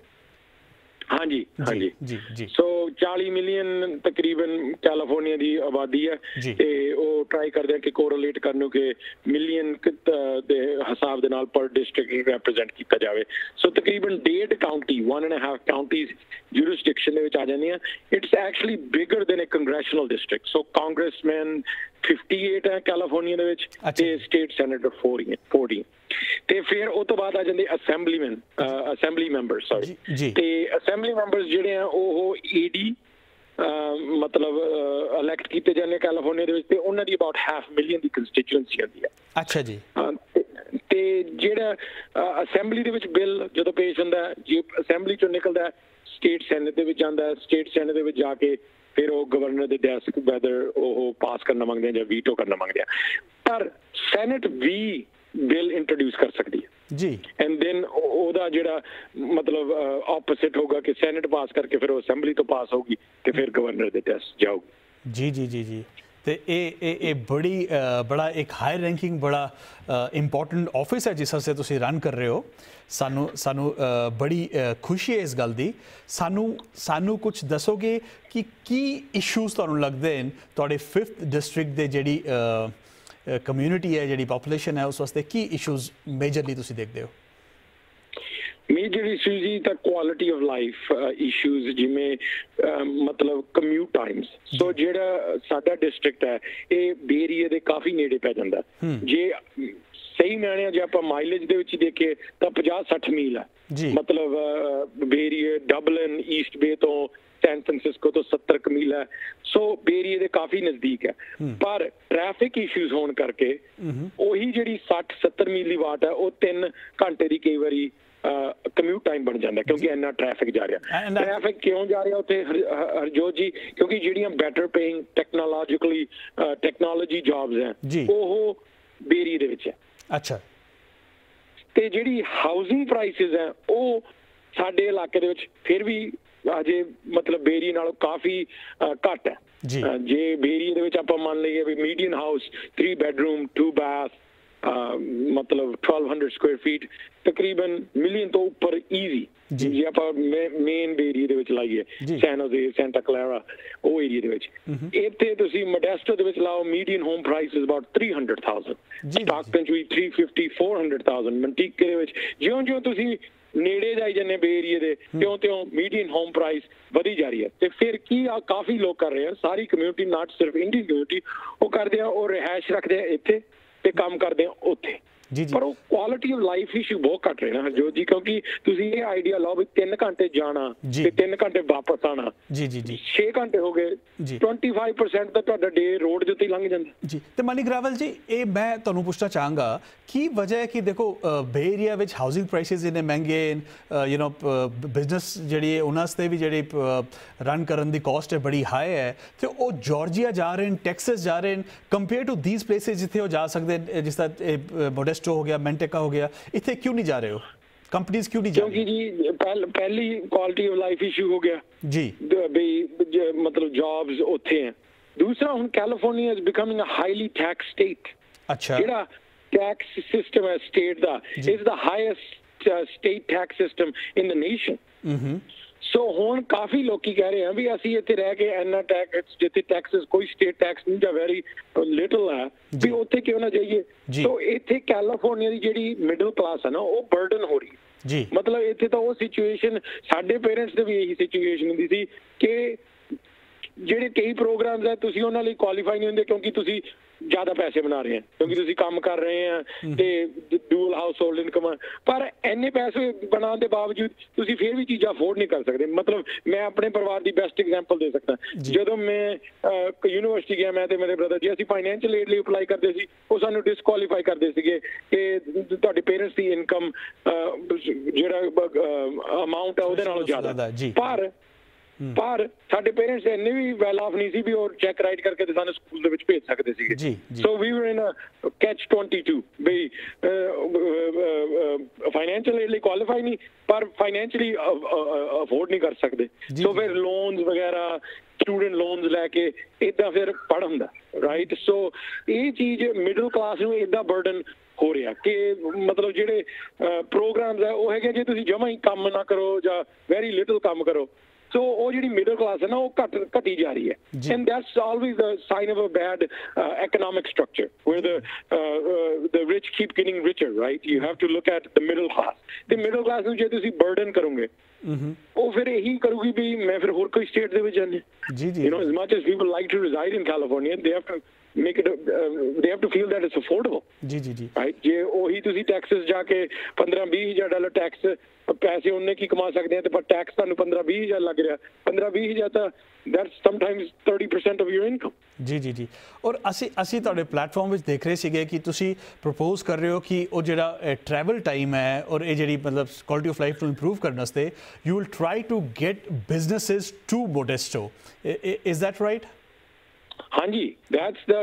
ਹਾਂਜੀ ਹਾਂਜੀ ਜੀ ਜੀ। ਸੋ ਚਾਲੀ ਮਿਲੀਅਨ ਤਕਰੀਬਨ ਕੈਲੀਫੋਰਨੀਆ ਦੀ ਆਬਾਦੀ ਹੈ ਤੇ ਉਹ ਟਰਾਈ ਕਰਦੇ ਆ ਕਿ ਕੋਰਿਲੇਟ ਕਰਨ ਨੂੰ ਕਿ ਮਿਲੀਅਨ ਦੇ ਹਿਸਾਬ ਦੇ ਨਾਲ ਪਰ ਡਿਸਟ੍ਰਿਕਟ ਰਿਪਰੈਜ਼ੈਂਟ ਕੀਤਾ ਜਾਵੇ। ਸੋ ਤਕਰੀਬਨ ਡੇਢ county, one and half counties jurisdiction ਦੇ ਵਿੱਚ ਆ ਜਾਂਦੀਆਂ। It's actually bigger than a congressional district. So congressman ਅਠਾਸੀ ਹੈ ਕੈਲੀਫੋਰਨੀਆ ਦੇ ਵਿੱਚ ਤੇ ਸਟੇਟ ਸੈਨੇਟਰ ਚਾਲੀ। ਤੇ ਫਿਰ ਉਹ ਤੋਂ ਬਾਅਦ ਆ ਜਾਂਦੇ ਅਸੈਂਬਲੀਮੈਨ ਅਸੈਂਬਲੀ ਮੈਂਬਰ ਸੌਰੀ ਤੇ ਅਸੈਂਬਲੀ ਮੈਂਬਰਸ ਜਿਹੜੇ ਆ ਉਹ ਏਡੀ ਮਤਲਬ ਇਲੈਕਟ ਕੀਤੇ ਜਾਂਦੇ ਕੈਲੀਫੋਰਨੀਆ ਦੇ ਵਿੱਚ ਤੇ ਉਹਨਾਂ ਦੀ ਅਬਾਊਟ ਹਾਫ ਮਿਲੀਅਨ ਦੀ ਕੰਸਟੀਚੁਐਂਸੀ ਹੁੰਦੀ ਹੈ। ਅੱਛਾ ਜੀ। ਤੇ ਜਿਹੜਾ ਅਸੈਂਬਲੀ ਦੇ ਵਿੱਚ ਬਿੱਲ ਜਦੋਂ ਪੇਸ਼ ਹੁੰਦਾ ਜੇ ਅਸੈਂਬਲੀ ਚੋਂ ਨਿਕਲਦਾ ਸਟੇਟ ਸੈਨੇਟ ਦੇ ਵਿੱਚ ਜਾਂਦਾ, ਸਟੇਟ ਸੈਨੇਟ ਦੇ ਵਿੱਚ ਜਾ ਕੇ ਫਿਰ ਉਹ ਗਵਰਨਰ ਦੇ ਡੈਸਕ ਵੈਦਰ ਉਹ ਪਾਸ ਕਰਨਾ ਮੰਗਦੇ ਆ ਜਾਂ ਵੀਟੋ ਕਰਨਾ ਮੰਗਦੇ ਆ। ਪਰ ਸੈਨੇਟ ਵੀ ਬਿੱਲ ਇੰਟਰੋਡਿਊਸ ਕਰ ਸਕਦੀ ਹੈ ਜੀ ਐਂਡ ਦੈਨ ਉਹਦਾ ਜਿਹੜਾ ਮਤਲਬ ਆਪੋਜ਼ਿਟ ਹੋਊਗਾ ਕਿ ਸੈਨੇਟ ਪਾਸ ਕਰਕੇ ਫਿਰ ਉਹ ਅਸੈਂਬਲੀ ਤੋਂ ਪਾਸ ਹੋਊਗੀ ਤੇ ਫਿਰ ਗਵਰਨਰ ਦੇ ਡੈਸਕ ਜਾਊਗੀ। ਜੀ ਜੀ ਜੀ ਜੀ। ਤੇ ਇਹ ਇਹ ਇਹ ਬੜੀ ਬੜਾ ਇੱਕ ਹਾਈ ਰੈਂਕਿੰਗ ਬੜਾ ਇੰਪੋਰਟੈਂਟ ਆਫਿਸ ਹੈ ਜਿਸ ਵਾਸਤੇ ਤੁਸੀਂ ਰਨ ਕਰ ਰਹੇ ਹੋ। ਸਾਨੂੰ ਸਾਨੂੰ ਬੜੀ ਖੁਸ਼ੀ ਹੈ ਇਸ ਗੱਲ ਦੀ। ਸਾਨੂੰ ਸਾਨੂੰ ਕੁਝ ਦੱਸੋਗੇ ਕਿ ਕੀ ਇਸ਼ੂਜ਼ ਤੁਹਾਨੂੰ ਲੱਗਦੇ ਨੇ ਤੁਹਾਡੇ ਫਿਫਥ ਡਿਸਟ੍ਰਿਕਟ ਦੇ ਜਿਹੜੀ ਕਮਿਊਨਿਟੀ ਹੈ, ਜਿਹੜੀ ਪੋਪੂਲੇਸ਼ਨ ਹੈ, ਉਸ ਵਾਸਤੇ ਕੀ ਇਸ਼ੂਜ਼ ਮੇਜਰਲੀ ਤੁਸੀਂ ਦੇਖਦੇ ਹੋ? ਮੇਜਰ ਇਸ਼ੂਜ਼ ਜੀ ਤਾਂ ਕੁਆਲਿਟੀ ਆਫ ਲਾਈਫ ਇਸ਼ੂਜ਼, ਜਿਵੇਂ ਮਤਲਬ ਕਮਿਊਟ ਟਾਈਮਸ। ਸੋ ਜਿਹੜਾ ਸਾਡਾ ਡਿਸਟ੍ਰਿਕਟ ਹੈ ਇਹ ਬੇ ਏਰੀਆ ਦੇ ਕਾਫੀ ਨੇੜੇ ਪੈ ਜਾਂਦਾ। ਜੇ ਸਹੀ ਮਾਇਨਿਆਂ ਜੇ ਆਪਾਂ ਮਾਈਲੇਜ ਦੇ ਵਿੱਚ ਦੇਖੀਏ ਤਾਂ ਪੰਜਾਹ ਸੱਠ ਮੀਲ ਹੈ। ਮਤਲਬ Bay Area Dublin East Bay ਤੋਂ ਸੈਨ ਫਰਾਂਸਿਸਕੋ ਤੋਂ ਸੱਤਰ ਕੁ ਮੀਲ ਹੈ, ਸੋ ਬੇ ਏਰੀਏ ਦੇ ਕਾਫੀ ਨਜ਼ਦੀਕ ਹੈ। ਪਰ ਟ੍ਰੈਫਿਕ ਇਸ਼ੂਜ਼ ਹੋਣ ਕਰਕੇ ਉਹੀ ਜਿਹੜੀ ਸੱਠ ਸੱਤਰ ਮੀਲ ਦੀ ਵਾਟ ਹੈ ਉਹ ਤਿੰਨ ਘੰਟੇ ਦੀ ਕਈ ਵਾਰੀ ਕਮਿਊਟ ਟਾਈਮ ਬਣ ਜਾਂਦਾ, ਕਿਉਂਕਿ ਇੰਨਾ ਟ੍ਰੈਫਿਕ ਜਾ ਰਿਹਾ। ਟ੍ਰੈਫਿਕ ਕਿਉਂ ਜਾ ਰਿਹਾ ਉੱਥੇ ਹਰਜੋਤ ਜੀ? ਕਿਉਂਕਿ ਜਿਹੜੀਆਂ better paying technologically technology jobs ਹੈ ਉਹ ਬੇ ਏਰੀਏ ਦੇ ਵਿੱਚ ਹੈ। ਅੱਛਾ। ਤੇ ਜਿਹੜੀ ਹਾਊਸਿੰਗ ਪ੍ਰਾਈਸਿਸ ਹੈ ਉਹ ਸਾਡੇ ਇਲਾਕੇ ਦੇ ਵਿੱਚ ਫਿਰ ਵੀ ਅਜੇ ਮਤਲਬ ਬੇ ਏਰੀਏ ਨਾਲੋਂ ਕਾਫੀ ਘੱਟ ਹੈ। ਜੇ ਬੇ ਏਰੀਏ ਦੇ ਵਿੱਚ ਆਪਾਂ ਮੰਨ ਲਈਏ ਵੀ median house three bedroom two bath ਮਤਲਬ twelve hundred ਸਕੁਆਇਰ ਫੀਟ ਤਕਰੀਬਨ ਮਿਲੀਅਨ ਤੋਂ ਉੱਪਰ ਈਜ਼ੀ, ਜੇ ਆਪਾਂ ਮੇਨ ਬੇ ਏਰੀਏ ਦੇ ਵਿੱਚ ਲਾਈਏ ਸੈਨ ਹੋਜ਼ੇ, ਸੈਂਟਾ ਕਲੈਰਾ, ਉਹ ਏਰੀਏ ਦੇ ਵਿੱਚ। ਇੱਥੇ ਤੁਸੀਂ ਮੋਡੈਸਟੋ ਦੇ ਵਿੱਚ ਲਾਓ median home price is about three hundred thousand, Stockton ਚ ਵੀ three fifty four hundred thousand, ਮੰਟੀਕੇ ਦੇ ਵਿੱਚ ਜਿਉਂ ਜਿਉਂ ਤੁਸੀਂ ਨੇੜੇ ਜਾਈ ਜਾਂਦੇ ਬੇ ਏਰੀਏ ਦੇ ਤਿਉਂ ਤਿਉਂ ਮੀਡੀਅਨ ਹੋਮ ਪ੍ਰਾਈਸ ਵਧੀ ਜਾ ਰਹੀ ਹੈ। ਤੇ ਫਿਰ ਕੀ ਆ ਕਾਫੀ ਲੋਕ ਕਰ ਰਹੇ ਆ, ਸਾਰੀ ਕਮਿਊਨਿਟੀ ਨਾਟ ਸਿਰਫ ਇੰਡੀਅਨ ਕਮਿਊਨਿਟੀ, ਉਹ ਕਰਦੇ ਆ ਉਹ ਰਿਹਾਇਸ਼ ਰੱਖਦੇ ਆ ਇੱਥੇ ਤੇ ਕੰਮ ਕਰਦੇ ਆ ਉੱਥੇ। ਪਰ ਉਹ ਕੁਆਲਿਟੀ ਆਫ ਲਾਈਫ ਇਸ਼ੂ ਬਹੁਤ ਘੱਟ ਰਹੇ ਨਾ ਹਰਜੋਤ ਜੀ, ਕਿਉਂਕਿ ਤੁਸੀਂ ਇਹ ਆਈਡੀਆ ਲਾਓ ਵੀ ਤਿੰਨ ਘੰਟੇ ਜਾਣਾ ਤੇ ਤਿੰਨ ਘੰਟੇ ਵਾਪਸ ਆਣਾ, ਜੀ ਜੀ ਜੀ ਛੇ ਘੰਟੇ ਹੋ ਗਏ, twenty-five percent ਤਾਂ ਤੁਹਾਡਾ ਡੇ ਰੋਡ ਦੇ ਉੱਤੇ ਲੰਘ ਜਾਂਦਾ ਜੀ। ਤੇ ਮਾਨਿਕ ਰਾਵਲ ਜੀ, ਇਹ ਮੈਂ ਤੁਹਾਨੂੰ ਪੁੱਛਣਾ ਚਾਹਾਂਗਾ ਕੀ ਵਜ੍ਹਾ ਹੈ ਕਿ ਦੇਖੋ ਬੇ ਏਰੀਆ ਵਿੱਚ ਹਾਊਸਿੰਗ ਪ੍ਰਾਈਸਿਸ ਇੰਨੇ ਮਹਿੰਗੇ, ਯੂ ਨੋ ਬਿਜ਼ਨਸ ਜਿਹੜੀ ਹੈ ਉਹਨਾਂ ਵਾਸਤੇ ਵੀ ਜਿਹੜੀ ਰਨ ਕਰਨ ਦੀ ਕਾਸਟ ਹੈ ਬੜੀ ਹਾਈ ਹੈ, ਤੇ ਉਹ ਜਾਰਜੀਆ ਜਾ ਰਹੇ ਨੇ, ਟੈਕਸਸ ਜਾ ਰਹੇ ਨੇ ਕੰਪੇਅਰ ਟੂ ਦੀਸ ਪਲੇਸਿਸ ਜਿੱਥੇ ਉਹ ਜਾ ਸਕਦੇ, ਜਿਸ ਤਰ੍ਹਾਂ ਮੋਡੈਸਟੋ ਹੋ ਗਿਆ, ਮੈਂਟੇਕਾ ਹੋ ਗਿਆ, ਇੱਥੇ ਕਿਉਂ ਨਹੀਂ ਜਾ ਰਹੇ ਹੋ? ਕੰਪਨੀਆਂ ਕਿਉਂ ਨਹੀਂ ਜਾ ਰਹੀਆਂ? ਕਿਉਂਕਿ ਜੀ ਪਹਿਲੀ ਕੁਆਲਿਟੀ ਆਫ ਲਾਈਫ ਇਸ਼ੂ ਹੋ ਗਿਆ ਜੀ, ਵੀ ਮਤਲਬ ਜੌਬਸ ਉੱਥੇ ਹੈ। ਦੂਸਰਾ ਹੁਣ California is becoming a highly tax state. ਅੱਛਾ। ਜਿਹੜਾ ਟੈਕਸ ਸਿਸਟਮ ਹੈ ਸਟੇਟ ਦਾ is the highest state tax system in the nation. So ਹੁਣ ਕਾਫੀ ਲੋਕੀ ਕਹਿ ਰਹੇ ਆ ਵੀ ਅਸੀਂ ਇੱਥੇ ਰਹਿ ਕੇ ਇੰਨਾ ਟੈਕਸ, ਜਿੱਥੇ ਟੈਕਸਸ ਕੋਈ ਸਟੇਟ ਟੈਕਸ ਨਹੀਂ ਜਾਂ ਵੈਰੀ ਲਿਟਲ ਹੈ, ਵੀ ਉੱਥੇ ਕਿਉਂ ਨਾ ਜਾਈਏ। ਸੋ ਇੱਥੇ ਕੈਲੀਫੋਰਨੀਆ ਦੀ ਜਿਹੜੀ ਮਿਡਲ ਕਲਾਸ ਹੈ ਨਾ ਉਹ ਬਰਡਨ ਹੋ ਰਹੀ ਜੀ। ਮਤਲਬ ਇੱਥੇ ਤਾਂ ਉਹ ਸਿਚੁਏਸ਼ਨ, ਸਾਡੇ ਪੇਰੈਂਟਸ ਦੇ ਵੀ ਇਹੀ ਸਿਚੁਏਸ਼ਨ ਹੁੰਦੀ ਸੀ ਕਿ ਜਿਹੜੇ ਕਈ ਪ੍ਰੋਗਰਾਮਸ ਹੈ ਤੁਸੀਂ ਉਹਨਾਂ ਲਈ ਕੁਆਲੀਫਾਈ ਨਹੀਂ ਹੁੰਦੇ ਕਿਉਂਕਿ ਤੁਸੀਂ ਜ਼ਿਆਦਾ ਪੈਸੇ ਬਣਾ ਰਹੇ ਆ, ਕਿਉਂਕਿ ਤੁਸੀਂ ਕੰਮ ਕਰ ਰਹੇ ਆ ਤੇ ਡੂਅਲ ਹਾਊਸ ਹੋਲਡ ਇਨਕਮ, ਪਰ ਇੰਨੇ ਪੈਸੇ ਬਣਾਉਣ ਦੇ ਬਾਵਜੂਦ ਤੁਸੀਂ ਫਿਰ ਵੀ ਚੀਜ਼ਾਂ ਅਫੋਰਡ ਨਹੀਂ ਕਰ ਸਕਦੇ। ਮਤਲਬ ਮੈਂ ਆਪਣੇ ਪਰਿਵਾਰ ਦੀ ਬੈਸਟ ਐਗਜ਼ਾਮਪਲ ਦੇ ਸਕਦਾ। ਜਦੋਂ ਮੈਂ ਯੂਨੀਵਰਸਿਟੀ ਗਿਆ, ਮੈਂ ਤੇ ਮੇਰੇ ਬ੍ਰਦਰ ਜੀ, ਅਸੀਂ ਫਾਈਨੈਂਸ਼ੀਅਲ ਏਡ ਲਈ ਅਪਲਾਈ ਕਰਦੇ ਸੀ, ਉਹ ਸਾਨੂੰ ਡਿਸਕੁਆਲੀਫਾਈ ਕਰਦੇ ਸੀਗੇ ਕਿ ਤੁਹਾਡੇ ਪੇਰੈਂਟਸ ਦੀ ਇਨਕਮ ਜਿਹੜਾ ਅਮਾਊਂਟ ਹੈ ਉਹਦੇ ਨਾਲੋਂ ਜ਼ਿਆਦਾ। ਪਰ ਪਰ ਸਾਡੇ ਪੇਰੈਂਟਸ ਇੰਨੇ ਵੀ ਵੈਲ ਆਫ ਨਹੀਂ ਸੀ ਵੀ ਉਹ ਚੈੱਕ ਰਾਈਟ ਕਰਕੇ ਤੇ ਸਾਨੂੰ ਸਕੂਲ ਦੇ ਵਿੱਚ ਭੇਜ ਸਕਦੇ ਸੀਗੇ। ਸੋ ਵੀ ਵਰ ਇਨ ਅ ਕੈਚ twenty-two, ਬਈ ਫਾਈਨੈਂਸ਼ੀਅਲ ਏਡ ਲਈ ਕੁਆਲੀਫਾਈ ਨਹੀਂ ਪਰ ਫਾਈਨੈਂਸ਼ੀਅਲੀ ਅਫੋਰਡ ਨਹੀਂ ਕਰ ਸਕਦੇ। ਸੋ ਫਿਰ ਲੋਨਸ ਵਗੈਰਾ, ਸਟੂਡੈਂਟ ਲੋਨਸ ਲੈ ਕੇ ਏਦਾਂ ਫਿਰ ਪੜ੍ਹ ਹੁੰਦਾ, ਰਾਈਟ। ਸੋ ਇਹ ਚੀਜ਼ ਮਿਡਲ ਕਲਾਸ ਨੂੰ ਏਦਾਂ ਬਰਡਨ ਹੋ ਰਿਹਾ ਕਿ ਮਤਲਬ ਜਿਹੜੇ ਪ੍ਰੋਗਰਾਮਸ ਹੈ ਉਹ ਹੈਗੇ ਜੇ ਤੁਸੀਂ ਜਮਾਂ ਹੀ ਕੰਮ ਨਾ ਕਰੋ ਜਾਂ ਵੈਰੀ ਲਿਟਲ ਕੰਮ ਕਰੋ, ਸੋ ਉਹ ਜਿਹੜੀ ਮਿਡਲ ਕਲਾਸ ਹੈ ਨਾ ਉਹ ਘਟ ਘਟੀ ਜਾ ਰਹੀ ਹੈ। And that's always the sign of a bad economic structure where the uh, the rich keep getting richer, right? You have to look at the middle class. ਤੇ ਮਿਡਲ ਕਲਾਸ ਨੂੰ ਜੇ ਤੁਸੀਂ ਬਰਡਨ ਕਰੋਗੇ ਉਹ ਫਿਰ ਇਹੀ ਕਰੂਗੀ ਵੀ ਮੈਂ ਫਿਰ ਹੋਰ ਕੋਈ ਸਟੇਟ ਦੇ ਵਿੱਚ ਜਾਂਦੇ। You know, as much as people like to reside in California, they have to make it uh, they have to feel that it's affordable. ਜੀ ਜੀ ਜੀ ਰਾਈਟ। ਜੇ ਉਹੀ ਤੁਸੀਂ ਟੈਕਸਸ ਜਾ ਕੇ ਪੰਦਰਾਂ ਵੀਹ ਹਜ਼ਾਰ ਡਾਲਰ ਟੈਕਸ, ਪੈਸੇ ਉਹਨੇ ਕੀ ਕਮਾ ਸਕਦੇ ਆ ਤੇ ਪਰ ਟੈਕਸ ਤੁਹਾਨੂੰ ਪੰਦਰਾਂ ਵੀਹ ਹਜ਼ਾਰ ਲੱਗ ਰਿਹਾ, ਪੰਦਰਾਂ ਵੀਹ ਹਜ਼ਾਰ ਤਾਂ that's sometimes thirty percent of your income. ਜੀ ਜੀ ਜੀ ਔਰ ਅਸੀਂ ਅਸੀਂ ਤੁਹਾਡੇ ਪਲੇਟਫਾਰਮ ਵਿੱਚ ਦੇਖ ਰਹੇ ਸੀਗੇ ਕਿ ਤੁਸੀਂ ਪ੍ਰਪੋਜ਼ ਕਰ ਰਹੇ ਹੋ ਕਿ ਉਹ ਜਿਹੜਾ ਟਰੈਵਲ ਟਾਈਮ ਹੈ ਔਰ ਇਹ ਜਿਹੜੀ ਮਤਲਬ ਕੁਆਲਿਟੀ ਆਫ ਲਾਈਫ ਨੂੰ ਇੰਪਰੂਵ ਕਰਨ ਵਾਸਤੇ you will try to get businesses to Modesto, is that right? ਹਾਂਜੀ, that's the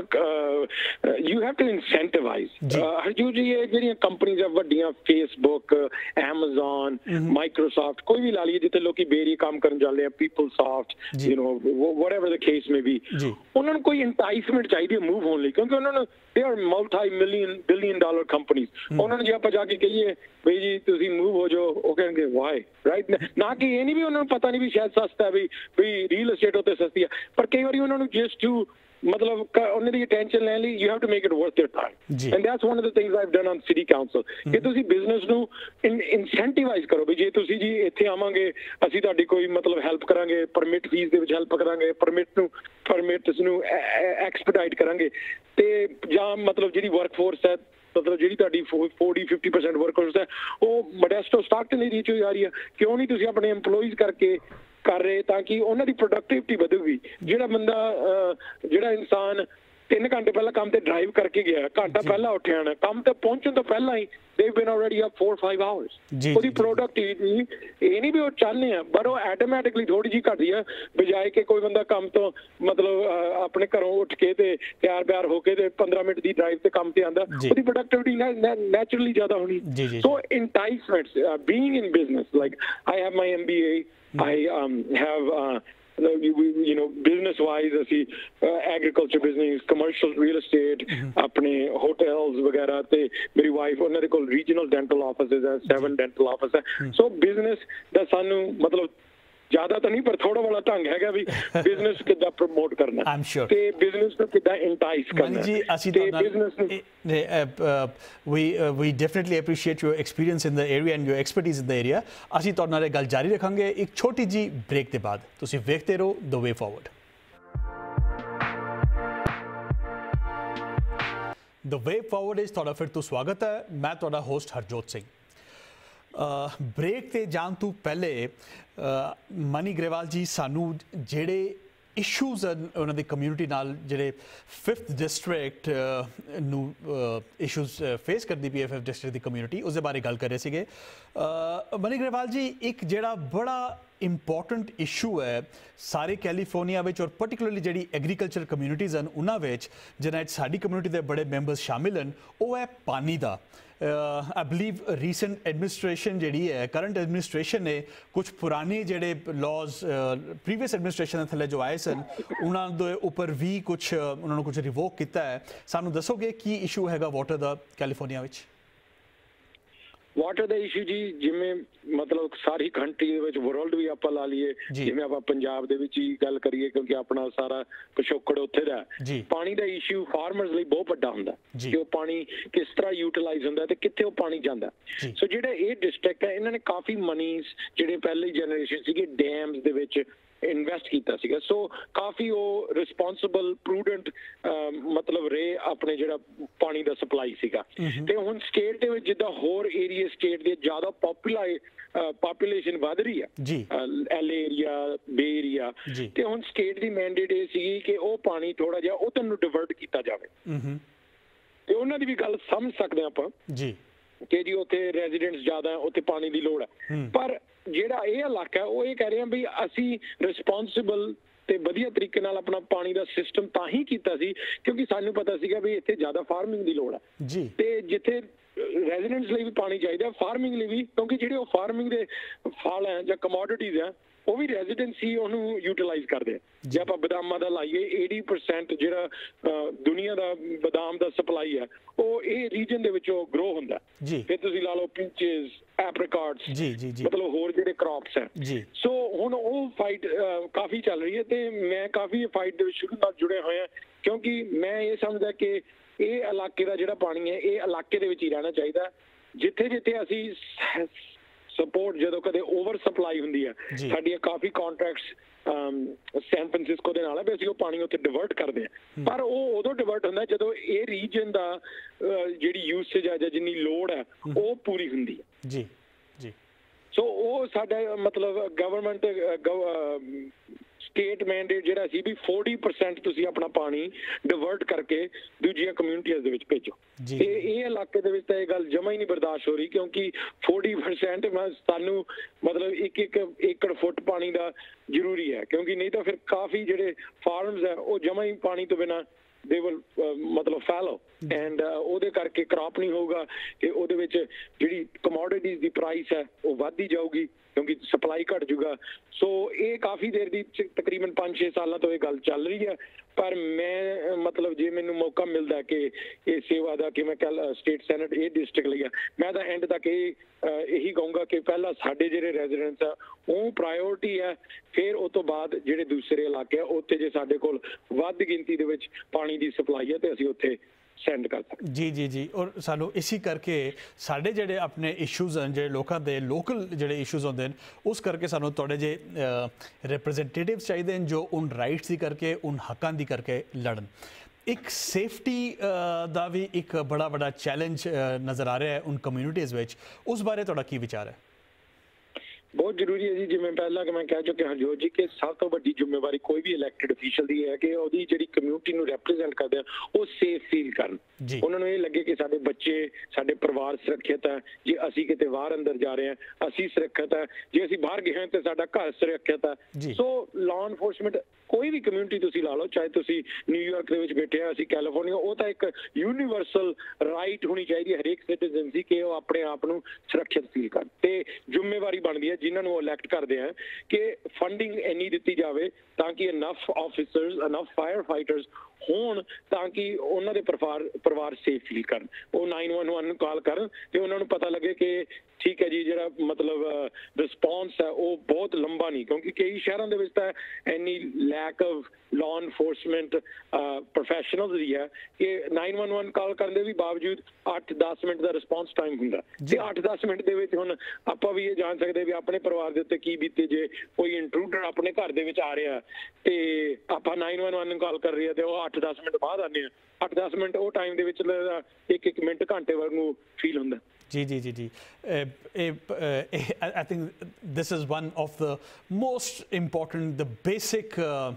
uh, you have to incentivize. ਹਰਜੂ ਜੀ ਇਹ ਜਿਹੜੀਆਂ ਕੰਪਨੀਆਂ ਆ ਵੱਡੀਆਂ, ਫੇਸਬੁੱਕ, ਐਮਾਜ਼ਨ, ਮਾਈਕਰੋਸਾਫਟ, ਕੋਈ ਵੀ ਲਾ ਲਈਏ ਜਿੱਥੇ ਲੋਕੀ ਬੇਰੀ ਕੰਮ ਕਰਨ ਜਾਂਦੇ ਆ, PeopleSoft, you know whatever the case may be, ਉਹਨਾਂ ਨੂੰ ਕੋਈ ਇੰਟਾਈਸਮੈਂਟ ਚਾਹੀਦੀ ਹੈ ਮੂਵ ਹੋਣ ਲਈ, ਕਿਉਂਕਿ ਉਹਨਾਂ ਨੂੰ they are multi million billion dollar companies. ਉਹਨਾਂ ਨੂੰ ਜੇ ਆਪਾਂ ਜਾ ਕੇ ਕਹੀਏ ਬਈ ਜੀ ਤੁਸੀਂ ਮੂਵ ਹੋ ਜਾਓ, ਉਹ ਕਹਿਣਗੇ ਵਾਈ, ਰਾਈਟ। ਨਾ ਕਿ ਇਹ ਨਹੀਂ ਵੀ ਉਹਨਾਂ ਨੂੰ ਪਤਾ ਨਹੀਂ ਵੀ ਸ਼ਾਇਦ ਸਸਤਾ, ਵੀ ਵੀ ਰੀਅਲ estate ਉੱਤੇ ਸਸਤੀ ਆ, ਪਰ ਕਈ ਵਾਰੀ ਉਹਨਾਂ ਨੂੰ ਜਸਟ ਟੂ ਮਤਲਬ ਉਹਨਾਂ ਦੀ ਅਟੈਂਸ਼ਨ ਲੈਣ ਲਈ you have to make it worth their time. And that's one of the things I've done on city council ਕਿ ਤੁਸੀਂ ਬਿਜ਼ਨਸ ਨੂੰ ਇਨਸੈਂਟੀਵਾਈਜ਼ ਕਰੋ ਵੀ ਜੇ ਤੁਸੀਂ ਜੀ ਇੱਥੇ ਆਵਾਂਗੇ ਅਸੀਂ ਤੁਹਾਡੀ ਕੋਈ ਮਤਲਬ ਹੈਲਪ ਕਰਾਂਗੇ, ਪਰਮਿਟ ਫੀਸ ਦੇ ਵਿੱਚ ਹੈਲਪ ਕਰਾਂਗੇ, ਪਰਮਿਟ ਨੂੰ ਪਰਮਿਟਸ ਨੂੰ ਐਕਸਪੀਡਾਈਟ ਕਰਾਂਗੇ, ਤੇ ਜਾਂ ਮਤਲਬ ਜਿਹੜੀ ਵਰਕਫੋਰਸ ਹੈ ਮਤਲਬ ਜਿਹੜੀ ਤੁਹਾਡੀ forty fifty percent ਵਰਕਰਸ ਹੈ ਉਹ ਮੋਡੈਸਟੋ ਸਟਾਰਟਨ ਏਰੀਆ ਚੋਂ ਆ ਰਹੀ ਹੈ, ਕਿਉਂ ਨਹੀਂ ਤੁਸੀਂ ਆਪਣੇ EMPLOYEES ਕਰਕੇ ਕਰ ਰਹੇ ਤਾਂ ਕਿ ਉਹਨਾਂ ਦੀ ਪ੍ਰੋਡਕਟਿਵਿਟੀ ਵਧੂਗੀ। ਜਿਹੜਾ ਬੰਦਾ ਜਿਹੜਾ ਇਨਸਾਨ ਤਿੰਨ ਘੰਟੇ ਪਹਿਲਾਂ ਕੰਮ ਤੇ ਡਰਾਈਵ ਕਰਕੇ ਗਿਆ, ਘੰਟਾ ਪਹਿਲਾਂ ਉੱਠਿਆ ਨਾ, ਕੰਮ ਤੇ ਪਹੁੰਚਣ ਤੋਂ ਪਹਿਲਾਂ ਹੀ they've been already up four five hours। ਉਹਦੀ ਪ੍ਰੋਡਕਟਿਵਿਟੀ ਇਹ ਨਹੀਂ ਵੀ ਉਹ ਚਾਹੁੰਦੇ ਆ, ਪਰ ਉਹ ਆਟੋਮੈਟਿਕਲੀ ਥੋੜੀ ਜਿਹੀ ਘਟਦੀ ਆ, ਬਜਾਏ ਕਿ ਕੋਈ ਬੰਦਾ ਕੰਮ ਤੋਂ ਮਤਲਬ ਆਪਣੇ ਘਰੋਂ ਉੱਠ ਕੇ ਤੇ ਤਿਆਰ ਬਿਆਰ ਹੋ ਕੇ ਤੇ ਪੰਦਰਾਂ ਮਿੰਟ ਦੀ ਡਰਾਈਵ ਤੇ ਕੰਮ ਤੇ ਆਉਂਦਾ, ਉਹਦੀ ਪ੍ਰੋਡਕਟਿਵਿਟੀ ਨੈਚੁਰਲੀ ਜ਼ਿਆਦਾ ਹੋਣੀ। ਸੋ enticements, uh, being in business, like I have my M B A, I um, have uh, you know business wise ਅਸੀਂ agriculture business, commercial real estate, ਆਪਣੇ hotels ਵਗੈਰਾ, ਤੇ ਮੇਰੀ ਵਾਈਫ ਉਹਨਾਂ ਦੇ ਕੋਲ regional dental offices ਹੈ, seven dental office ਹੈ। ਸੋ business ਦਾ ਸਾਨੂੰ ਮਤਲਬ ਜ਼ਿਆਦਾ ਤਾਂ ਨਹੀਂ ਪਰ ਥੋੜਾ ਵਾਲਾ ਢੰਗ ਹੈਗਾ ਵੀ ਬਿਜ਼ਨਸ ਕਿੱਦਾਂ ਪ੍ਰਮੋਟ ਕਰਨਾ ਤੇ ਬਿਜ਼ਨਸ ਨੂੰ ਕਿੱਦਾਂ ਇੰਟਾਈਸ ਕਰਨਾ। ਜੀ ਅਸੀਂ we we definitely appreciate your experience in the area and your expertise in the area. ਅਸੀਂ ਤੁਹਾਡੇ ਨਾਲ ਇਹ ਗੱਲ ਜਾਰੀ ਰੱਖਾਂਗੇ ਇੱਕ ਛੋਟੀ ਜੀ ਬ੍ਰੇਕ ਦੇ ਬਾਅਦ। ਤੁਸੀਂ ਵੇਖਦੇ ਰਹੋ ਦ ਵੇ ਫਾਰਵਰਡ। ਦ ਵੇ ਫਾਰਵਰਡ ਇਸ ਤੁਹਾਡਾ ਫਿਰ ਤੋਂ ਸਵਾਗਤ ਹੈ। ਮੈਂ ਤੁਹਾਡਾ ਹੋਸਟ ਹਰਜੋਤ ਸਿੰਘ। ਬ੍ਰੇਕ ਤੇ ਜਾਣ ਤੋਂ ਪਹਿਲੇ ਮਨੀ ਗਰੇਵਾਲ ਜੀ ਸਾਨੂੰ ਜਿਹੜੇ ਇਸ਼ੂਜ਼ ਉਹਨਾਂ ਦੀ ਕਮਿਊਨਿਟੀ ਨਾਲ ਜਿਹੜੇ ਫਿਫਥ ਡਿਸਟ੍ਰਿਕਟ ਨੂੰ ਇਸ਼ੂਜ਼ ਫੇਸ ਕਰਦੀ ਪਈ ਹੈ ਫਿਫਥ ਡਿਸਟ੍ਰਿਕਟ ਦੀ ਕਮਿਊਨਿਟੀ, ਉਸ ਦੇ ਬਾਰੇ ਗੱਲ ਕਰ ਰਹੇ ਸੀਗੇ। ਮਨੀ ਗਰੇਵਾਲ ਜੀ, ਇੱਕ ਜਿਹੜਾ ਬੜਾ ਇੰਪੋਰਟੈਂਟ ਇਸ਼ੂ ਹੈ ਸਾਰੇ ਕੈਲੀਫੋਰਨੀਆ ਵਿੱਚ ਔਰ ਪਰਟੀਕੂਲਰਲੀ ਜਿਹੜੀ ਐਗਰੀਕਲਚਰ ਕਮਿਊਨਿਟੀਜ਼ ਹਨ ਉਹਨਾਂ ਵਿੱਚ, ਜਿਹਨਾਂ ਵਿੱਚ ਸਾਡੀ ਕਮਿਊਨਿਟੀ ਦੇ ਬੜੇ ਮੈਂਬਰਸ ਸ਼ਾਮਿਲ ਹਨ, ਉਹ ਹੈ ਪਾਣੀ ਦਾ। आई बिलीव रीसेंट एडमिनिस्ट्रेशन जी है, करंट एडमिनिस्ट्रेशन ने कुछ पुराने जेडे लॉज प्रीवियस एडमिनिस्ट्रेशन के थले जो आए सन उन्होंने उपर भी कुछ उन्होंने कुछ रिवोक किया है। सानू दसोगे की इशू हैगा वाटर का कैलीफोर्निया विच? वाटर का इशू जी जिमें मतलब सारी कंट्री वर्ल्ड भी आप ला लीए, जिमें आप पंजाब ही गल करिए क्योंकि अपना सारा पिछोकड़ उत्थे दा पानी का इशू फार्मर्स लिए बहुत बड़ा हुंदा कि वो पानी किस तरह यूटिलाइज हुंदा ते कित्थे वो पानी जांदा। सो जिहड़े ये डिस्ट्रिक्ट है इन्होंने काफ़ी मनीज जिहड़े पहले जनरेशन सीगे डैम्स दे विच इन्वेस्ट किया सीगा। सो काफ़ी वो रिस्पॉन्सिबल प्रूडेंट मतलब रहे अपने जिहड़ा पानी का सप्लाई सीगा। ते हुण स्टेट दे विच जिद्दां होर एरिया स्टेट दे ज़्यादा पॉपुलर पॉपुलेशन वध रही है, एल एरिया बे एरिया, ते हुण स्टेट दी मैंडेट ये सीगी कि वो पानी थोड़ा जिहा उधर नूं डिवर्ट किया जावे। ते उन्हां दी भी गल समझ सकदे आपां जी कि जी उत्थे रेजिडेंट्स ज़्यादा है, उत्थे पानी की लोड़ है, पर ਜਿਹੜਾ ਇਹ ਇਲਾਕਾ ਉਹ ਇਹ ਕਹਿ ਰਹੇ ਆ ਵੀ ਅਸੀਂ ਰਿਸਪੌਂਸਿਬਲ ਤੇ ਵਧੀਆ ਤਰੀਕੇ ਨਾਲ ਆਪਣਾ ਪਾਣੀ ਦਾ ਸਿਸਟਮ ਤਾਂ ਹੀ ਕੀਤਾ ਸੀ ਕਿਉਂਕਿ ਸਾਨੂੰ ਪਤਾ ਸੀਗਾ ਵੀ ਇੱਥੇ ਜ਼ਿਆਦਾ ਫਾਰਮਿੰਗ ਦੀ ਲੋੜ ਹੈ ਜੀ, ਤੇ ਜਿੱਥੇ ਰੈਜ਼ੀਡੈਂਟਸ ਲਈ ਵੀ ਪਾਣੀ ਚਾਹੀਦਾ ਫਾਰਮਿੰਗ ਲਈ ਵੀ, ਕਿਉਂਕਿ ਜਿਹੜੇ ਉਹ ਫਾਰਮਿੰਗ ਦੇ ਫਲ ਹੈ ਜਾਂ ਕਮੋਡਿਟੀਜ਼ ਹੈ ਉਹ ਵੀ ਰੈਜ਼ੀਡੈਂਟਸ ਹੀ ਉਹਨੂੰ ਯੂਟਿਲਾਈਜ਼ ਕਰਦੇ ਆ। ਜੇ ਆਪਾਂ ਬਦਾਮਾਂ ਦਾ ਲਾਈਏ eighty percent ਜਿਹੜਾ ਦੁਨੀਆ ਦਾ ਬਦਾਮ ਦਾ ਸਪਲਾਈ ਹੈ ਉਹ ਇਹ ਰੀਜਨ ਦੇ ਵਿੱਚੋਂ ਗਰੋ ਹੁੰਦਾ। ਫਿਰ ਤੁਸੀਂ ਲਾ ਲਓ ਪੀਚਸ, ਐਪਰੀਕਾਟਸ, ਜੀ ਜੀ ਜੀ ਮਤਲਬ ਹੋਰ ਜਿਹੜੇ ਕ੍ਰੌਪਸ ਹੈ ਜੀ। ਸੋ ਹੁਣ ਉਹ ਫਾਈਟ ਕਾਫੀ ਚੱਲ ਰਹੀ ਹੈ ਤੇ ਮੈਂ ਕਾਫੀ ਫਾਈਟ ਦੇ ਵਿੱਚ ਸ਼ੁਰੂ ਨਾਲ ਜੁੜੇ ਹੋਏ ਹਾਂ ਕਿਉਂਕਿ ਮੈਂ ਇਹ ਸਮਝਦਾ ਕਿ ਇਹ ਇਲਾਕੇ ਦਾ ਜਿਹੜਾ ਪਾਣੀ ਹੈ ਇਹ ਇਲਾਕੇ ਦੇ ਵਿੱਚ ਹੀ ਰਹਿਣਾ ਚਾਹੀਦਾ। ਜਿੱਥੇ ਜਿੱਥੇ ਅਸੀਂ ਸਪੋਰਟ ਜਦੋਂ ਕਦੇ ਓਵਰ ਸਪਲਾਈ ਹੁੰਦੀ ਹੈ ਸਾਡੀਆਂ ਕਾਫੀ ਕੰਟਰੈਕਟਸ ਸੈਨ ਫਰਾਂਸਿਸਕੋ ਦੇ ਨਾਲ ਹੈ ਵੀ ਅਸੀਂ ਉਹ ਪਾਣੀ ਉੱਥੇ ਡਿਵਰਟ ਕਰਦੇ ਹਾਂ, ਪਰ ਉਹ ਉਦੋਂ ਡਿਵਰਟ ਹੁੰਦਾ ਜਦੋਂ ਇਹ ਰੀਜਨ ਦਾ ਜਿਹੜੀ ਯੂਸੇਜ ਹੈ ਜਾਂ ਜਿੰਨੀ ਲੋੜ ਹੈ ਉਹ ਪੂਰੀ ਹੁੰਦੀ ਹੈ ਜੀ ਜੀ। ਸੋ ਉਹ ਸਾਡਾ ਮਤਲਬ ਗਵਰਨਮੈਂਟ ਸਟੇਟ ਮੈਂਡੇਟ ਜਿਹੜਾ ਸੀ ਵੀ forty percent ਤੁਸੀਂ ਆਪਣਾ ਪਾਣੀ ਡਿਵਰਟ ਕਰਕੇ ਦੂਜੀਆਂ ਕਮਿਊਨਿਟੀਆਂ ਦੇ ਵਿੱਚ ਭੇਜੋ। ਤੇ ਇਹ ਇਲਾਕੇ ਦੇ ਵਿੱਚ ਤਾਂ ਇਹ ਗੱਲ ਜਮਾ ਹੀ ਨਹੀਂ ਬਰਦਾਸ਼ਤ ਹੋ ਰਹੀ ਕਿਉਂਕਿ forty percent ਸਾਨੂੰ ਮਤਲਬ ਇੱਕ ਇੱਕ ਏਕੜ ਫੁੱਟ ਪਾਣੀ ਦਾ ਜ਼ਰੂਰੀ ਹੈ ਕਿਉਂਕਿ ਨਹੀਂ ਤਾਂ ਫਿਰ ਕਾਫੀ ਜਿਹੜੇ ਫਾਰਮਸ ਹੈ ਉਹ ਜਮਾ ਹੀ ਪਾਣੀ ਤੋਂ ਬਿਨਾਂ ਦੇ ਵਿਲ ਮਤਲਬ ਫੈਲੋ ਐਂਡ ਉਹਦੇ ਕਰਕੇ ਕ੍ਰੌਪ ਨਹੀਂ ਹੋਊਗਾ ਕਿ ਉਹਦੇ ਵਿੱਚ ਜਿਹੜੀ ਕਮੋਡਿਟੀਜ਼ ਦੀ ਪ੍ਰਾਈਸ ਹੈ ਉਹ ਵੱਧਦੀ ਜਾਊਗੀ ਕਿਉਂਕਿ ਸਪਲਾਈ ਘਟ ਜੂਗਾ। ਸੋ ਇਹ ਕਾਫੀ ਦੇਰ ਦੀ ਤਕਰੀਬਨ ਪੰਜ ਛੇ ਸਾਲਾਂ ਤੋਂ ਇਹ ਗੱਲ ਚੱਲ ਰਹੀ ਹੈ, ਪਰ ਮੈਂ ਮਤਲਬ ਜੇ ਮੈਨੂੰ ਮੌਕਾ ਮਿਲਦਾ ਕਿ ਇਹ ਸੇਵਾ ਦਾ ਕਿ ਮੈਂ ਕੱਲ ਸਟੇਟ ਸੈਨੇਟ ਇਹ ਡਿਸਟ੍ਰਿਕਟ ਲਈ ਆ ਮੈਂ ਤਾਂ ਐਂਡ ਤੱਕ ਇਹ ਇਹੀ ਕਹੂੰਗਾ ਕਿ ਪਹਿਲਾਂ ਸਾਡੇ ਜਿਹੜੇ ਰੈਜ਼ੀਡੈਂਟਸ ਆ ਉਹ ਪ੍ਰਾਇਓਰਟੀ ਹੈ, ਫਿਰ ਉਹ ਤੋਂ ਬਾਅਦ ਜਿਹੜੇ ਦੂਸਰੇ ਇਲਾਕੇ ਆ ਉੱਥੇ ਜੇ ਸਾਡੇ ਕੋਲ ਵੱਧ ਗਿਣਤੀ ਦੇ ਵਿੱਚ ਪਾਣੀ ਦੀ ਸਪਲਾਈ ਹੈ ਤੇ ਅਸੀਂ ਉੱਥੇ ਸੈਂਡ ਕਰ ਸਕਦੇ। ਜੀ ਜੀ ਜੀ ਔਰ ਸਾਨੂੰ ਇਸੇ ਕਰਕੇ ਸਾਡੇ ਜਿਹੜੇ ਆਪਣੇ ਇਸ਼ੂਜ਼ ਹਨ ਜਿਹੜੇ ਲੋਕਾਂ ਦੇ ਲੋਕਲ ਜਿਹੜੇ ਇਸ਼ੂਜ਼ ਹੁੰਦੇ ਨੇ ਉਸ ਕਰਕੇ ਸਾਨੂੰ ਤੁਹਾਡੇ ਜੇ ਰਿਪਰੈਜ਼ੈਂਟੇਟਿਵਸ ਚਾਹੀਦੇ ਨੇ ਜੋ ਉਨ ਰਾਈਟਸ ਦੀ ਕਰਕੇ ਉਨ ਹੱਕਾਂ ਦੀ ਕਰਕੇ ਲੜਨ। ਇੱਕ ਸੇਫਟੀ ਦਾ ਵੀ ਇੱਕ ਬੜਾ ਵੱਡਾ ਚੈਲੰਜ ਨਜ਼ਰ ਆ ਰਿਹਾ ਹੈ ਉਨ ਕਮਿਊਨਿਟੀਜ਼ ਵਿੱਚ, ਉਸ ਬਾਰੇ ਤੁਹਾਡਾ ਕੀ ਵਿਚਾਰ ਹੈ? ਬਹੁਤ ਜ਼ਰੂਰੀ ਹੈ ਜੀ। ਜਿਵੇਂ ਪਹਿਲਾਂ ਕਿ ਮੈਂ ਕਹਿ ਚੁੱਕਿਆ ਹਰਜੋਤ ਜੀ ਕਿ ਸਭ ਤੋਂ ਵੱਡੀ ਜ਼ਿੰਮੇਵਾਰੀ ਕੋਈ ਵੀ ਇਲੈਕਟਡ ਅਫੀਸ਼ੀਅਲ ਦੀ ਹੈ ਕਿ ਉਹਦੀ ਜਿਹੜੀ ਕਮਿਊਨਿਟੀ ਨੂੰ ਰੈਪਰੈਜ਼ੈਂਟ ਕਰਦੇ ਆ ਉਹ ਸੇਫ ਫੀਲ ਕਰਨ, ਉਹਨਾਂ ਨੂੰ ਇਹ ਲੱਗੇ ਕਿ ਸਾਡੇ ਬੱਚੇ ਸਾਡੇ ਪਰਿਵਾਰ ਸੁਰੱਖਿਅਤ ਹੈ। ਜੇ ਅਸੀਂ ਕਿਤੇ ਬਾਹਰ ਅੰਦਰ ਜਾ ਰਹੇ ਹਾਂ ਅਸੀਂ ਸੁਰੱਖਿਅਤ ਹੈ, ਜੇ ਅਸੀਂ ਬਾਹਰ ਗਏ ਹਾਂ ਤੇ ਸਾਡਾ ਘਰ ਸੁਰੱਖਿਅਤ ਹੈ। ਸੋ ਲਾਅ ਇਨਫੋਰਸਮੈਂਟ ਕੋਈ ਵੀ ਕਮਿਊਨਿਟੀ ਤੁਸੀਂ ਲਾ ਲਓ, ਚਾਹੇ ਤੁਸੀਂ ਨਿਊਯਾਰਕ ਦੇ ਵਿੱਚ ਬੈਠੇ ਆ ਅਸੀਂ ਕੈਲੀਫੋਰਨੀਆ, ਉਹ ਤਾਂ ਇੱਕ ਯੂਨੀਵਰਸਲ ਰਾਈਟ ਹੋਣੀ ਚਾਹੀਦੀ ਹੈ ਹਰੇਕ ਸਿਟੀਜ਼ਨ ਦੀ ਕਿ ਉਹ ਆਪਣੇ ਆਪ ਨੂੰ ਸੁਰੱਖਿਅਤ ਫੀਲ ਕਰਨ। ਤੇ ਜ਼ਿੰਮੇਵਾਰੀ ਬਣਦੀ ਹੈ ਜਿਨ੍ਹਾਂ ਨੂੰ ਇਲੈਕਟ ਕਰਦੇ ਆ ਕਿ ਫੰਡਿੰਗ ਇੰਨੀ ਦਿੱਤੀ ਜਾਵੇ ਤਾਂ ਕਿ enough officers enough firefighters ਹੋਣ ਤਾਂ ਕਿ ਉਹਨਾਂ ਦੇ ਪਰਿਵਾਰ ਪਰਿਵਾਰ ਸੇਫ ਫੀਲ ਕਰਨ, ਉਹ ਨਾਈਨ ਵਨ ਵਨ ਨੂੰ ਕਾਲ ਕਰਨ ਤੇ ਉਹਨਾਂ ਨੂੰ ਪਤਾ ਲੱਗੇ ਕਿ ਠੀਕ ਹੈ ਜੀ ਜਿਹੜਾ ਮਤਲਬ ਰਿਸਪੌਂਸ ਹੈ ਉਹ ਬਹੁਤ ਲੰਬਾ ਨਹੀਂ, ਕਿਉਂਕਿ ਕਈ ਸ਼ਹਿਰਾਂ ਦੇ ਵਿੱਚ ਤਾਂ ਇੰਨੀ lack of law enforcement professionals ਦੀ ਹੈ ਕਿ ਨਾਈਨ ਵਨ ਵਨ ਕਾਲ ਕਰਨ ਦੇ ਵੀ ਬਾਵਜੂਦ ਅੱਠ ਦਸ ਮਿੰਟ ਦਾ ਰਿਸਪੌਂਸ ਟਾਈਮ ਹੁੰਦਾ ਤੇ ਅੱਠ ਦਸ ਮਿੰਟ ਦੇ ਵਿੱਚ ਹੁਣ ਆਪਾਂ ਵੀ ਇਹ ਜਾਣ ਸਕਦੇ ਵੀ ਆਪਣੇ ਪਰਿਵਾਰ ਦੇ ਉੱਤੇ ਕੀ ਬੀਤੇ ਜੇ ਕੋਈ ਇੰਟਰੂਡਰ ਆਪਣੇ ਘਰ ਦੇ ਵਿੱਚ ਆ ਰਿਹਾ ਤੇ ਆਪਾਂ ਨਾਈਨ ਵਨ ਵਨ ਨੂੰ ਕਾਲ ਕਰ ਰਹੀ ਹੈ ਤੇ ਉਹ ਅੱਠ ਦਸ ਮਿੰਟ ਬਾਅਦ ਆਉਂਦੇ ਆ, ਅੱਠ ਦਸ ਮਿੰਟ ਉਹ ਟਾਈਮ ਦੇ ਵਿੱਚ ਇੱਕ ਇੱਕ ਮਿੰਟ ਘੰਟੇ ਵਾਂਗੂ ਫੀਲ ਹੁੰਦਾ। जी जी जी जी I think this is one of the most important the basic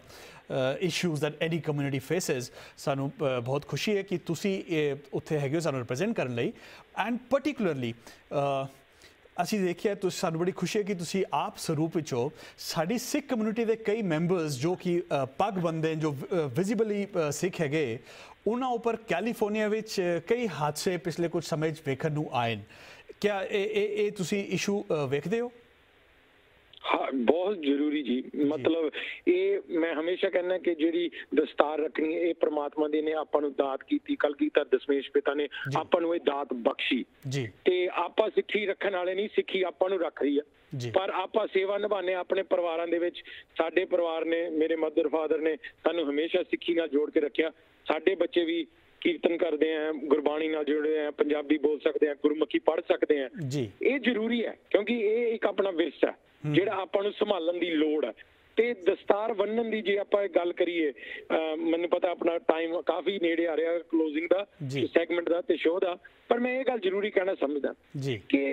issues that any community faces. सानू बहुत खुशी है कि तुसी उत्थे हैगे हो सानू रिप्रजेंट करने लई एंड पर्टिकुलरली ਅਸੀਂ ਦੇਖਿਆ ਤੁਸੀਂ ਸਾਨੂੰ ਬੜੀ ਖੁਸ਼ੀ ਹੈ ਕਿ ਤੁਸੀਂ ਆਪ ਸਰੂਪ ਵਿੱਚ ਹੋ। ਸਾਡੀ ਸਿੱਖ ਕਮਿਊਨਿਟੀ ਦੇ ਕਈ ਮੈਂਬਰਸ ਜੋ ਕਿ ਪੱਗ ਬੰਨਦੇ ਜੋ ਵਿਜ਼ੀਬਲੀ ਸਿੱਖ ਹੈਗੇ ਉਹਨਾਂ ਉੱਪਰ ਕੈਲੀਫੋਰਨੀਆ ਵਿੱਚ ਕਈ ਹਾਦਸੇ ਪਿਛਲੇ ਕੁਝ ਸਮੇਂ 'ਚ ਵੇਖਣ ਨੂੰ ਆਏ। ਕਿਆ ਇਹ ਇਹ ਤੁਸੀਂ ਇਸ਼ੂ ਵੇਖਦੇ ਹੋ? हाँ बहुत जरूरी जी, मतलब ये मैं हमेशा कहना कि ਜਿਹੜੀ ਦਸਤਾਰ ਰੱਖਣੀ ਇਹ ਪ੍ਰਮਾਤਮਾ ਦੇ ਨੇ ਆਪਾਂ ਨੂੰ ਦਾਤ ਕੀਤੀ, ਕਲਗੀਧਰ ਦਸ਼ਮੇਸ਼ ਪਿਤਾ ਨੇ ਆਪਾਂ ਨੂੰ ਇਹ ਦਾਤ ਬਖਸ਼ੀ ਜੀ ਤੇ ਆਪਾਂ ਸਿੱਖੀ ਰੱਖਣ ਵਾਲੇ ਨਹੀਂ, ਸਿੱਖੀ ਆਪਾਂ ਨੂੰ ਰੱਖ ਰਹੀ ਆ ਪਰ ਆਪਾਂ ਸੇਵਾ ਨਿਭਾਣੇ ਆਪਣੇ ਪਰਿਵਾਰਾਂ ਦੇ ਵਿੱਚ। ਸਾਡੇ ਪਰਿਵਾਰ ਨੇ ਮੇਰੇ ਮਦਰ ਫਾਦਰ ਨੇ ਸਾਨੂੰ ਹਮੇਸ਼ਾ ਸਿੱਖੀ ਨਾਲ ਜੋੜ ਕੇ ਰੱਖਿਆ। ਸਾਡੇ ਬੱਚੇ ਵੀ ਕੀਰਤਨ ਕਰਦੇ ਆ, ਗੁਰਬਾਣੀ ਨਾਲ ਜੁੜੇ ਆ, ਪੰਜਾਬੀ ਬੋਲ ਸਕਦੇ ਆ, ਗੁਰਮੁਖੀ ਪੜ੍ਹ ਸਕਦੇ ਆ ਜੀ। ਇਹ ਜ਼ਰੂਰੀ ਹੈ ਕਿਉਂਕਿ ਇਹ ਇੱਕ ਆਪਣਾ ਵਿਰਸਾ ਜਿਹੜਾ ਆਪਾਂ ਨੂੰ ਸੰਭਾਲਣ ਦੀ ਲੋੜ ਹੈ। ਤੇ ਦਸਤਾਰ ਬੰਨਣ ਦੀ ਜੇ ਆਪਾਂ ਗੱਲ ਕਰੀਏ, ਮੈਨੂੰ ਪਤਾ ਆਪਣਾ ਟਾਈਮ ਕਾਫੀ ਨੇੜੇ ਆ ਰਿਹਾ ਕਲੋਜ਼ਿੰਗ ਦਾ ਸੈਗਮੈਂਟ ਦਾ ਤੇ ਸ਼ੋਅ ਦਾ, ਪਰ ਮੈਂ ਇਹ ਗੱਲ ਜ਼ਰੂਰੀ ਕਹਿਣਾ ਸਮਝਦਾ ਕਿ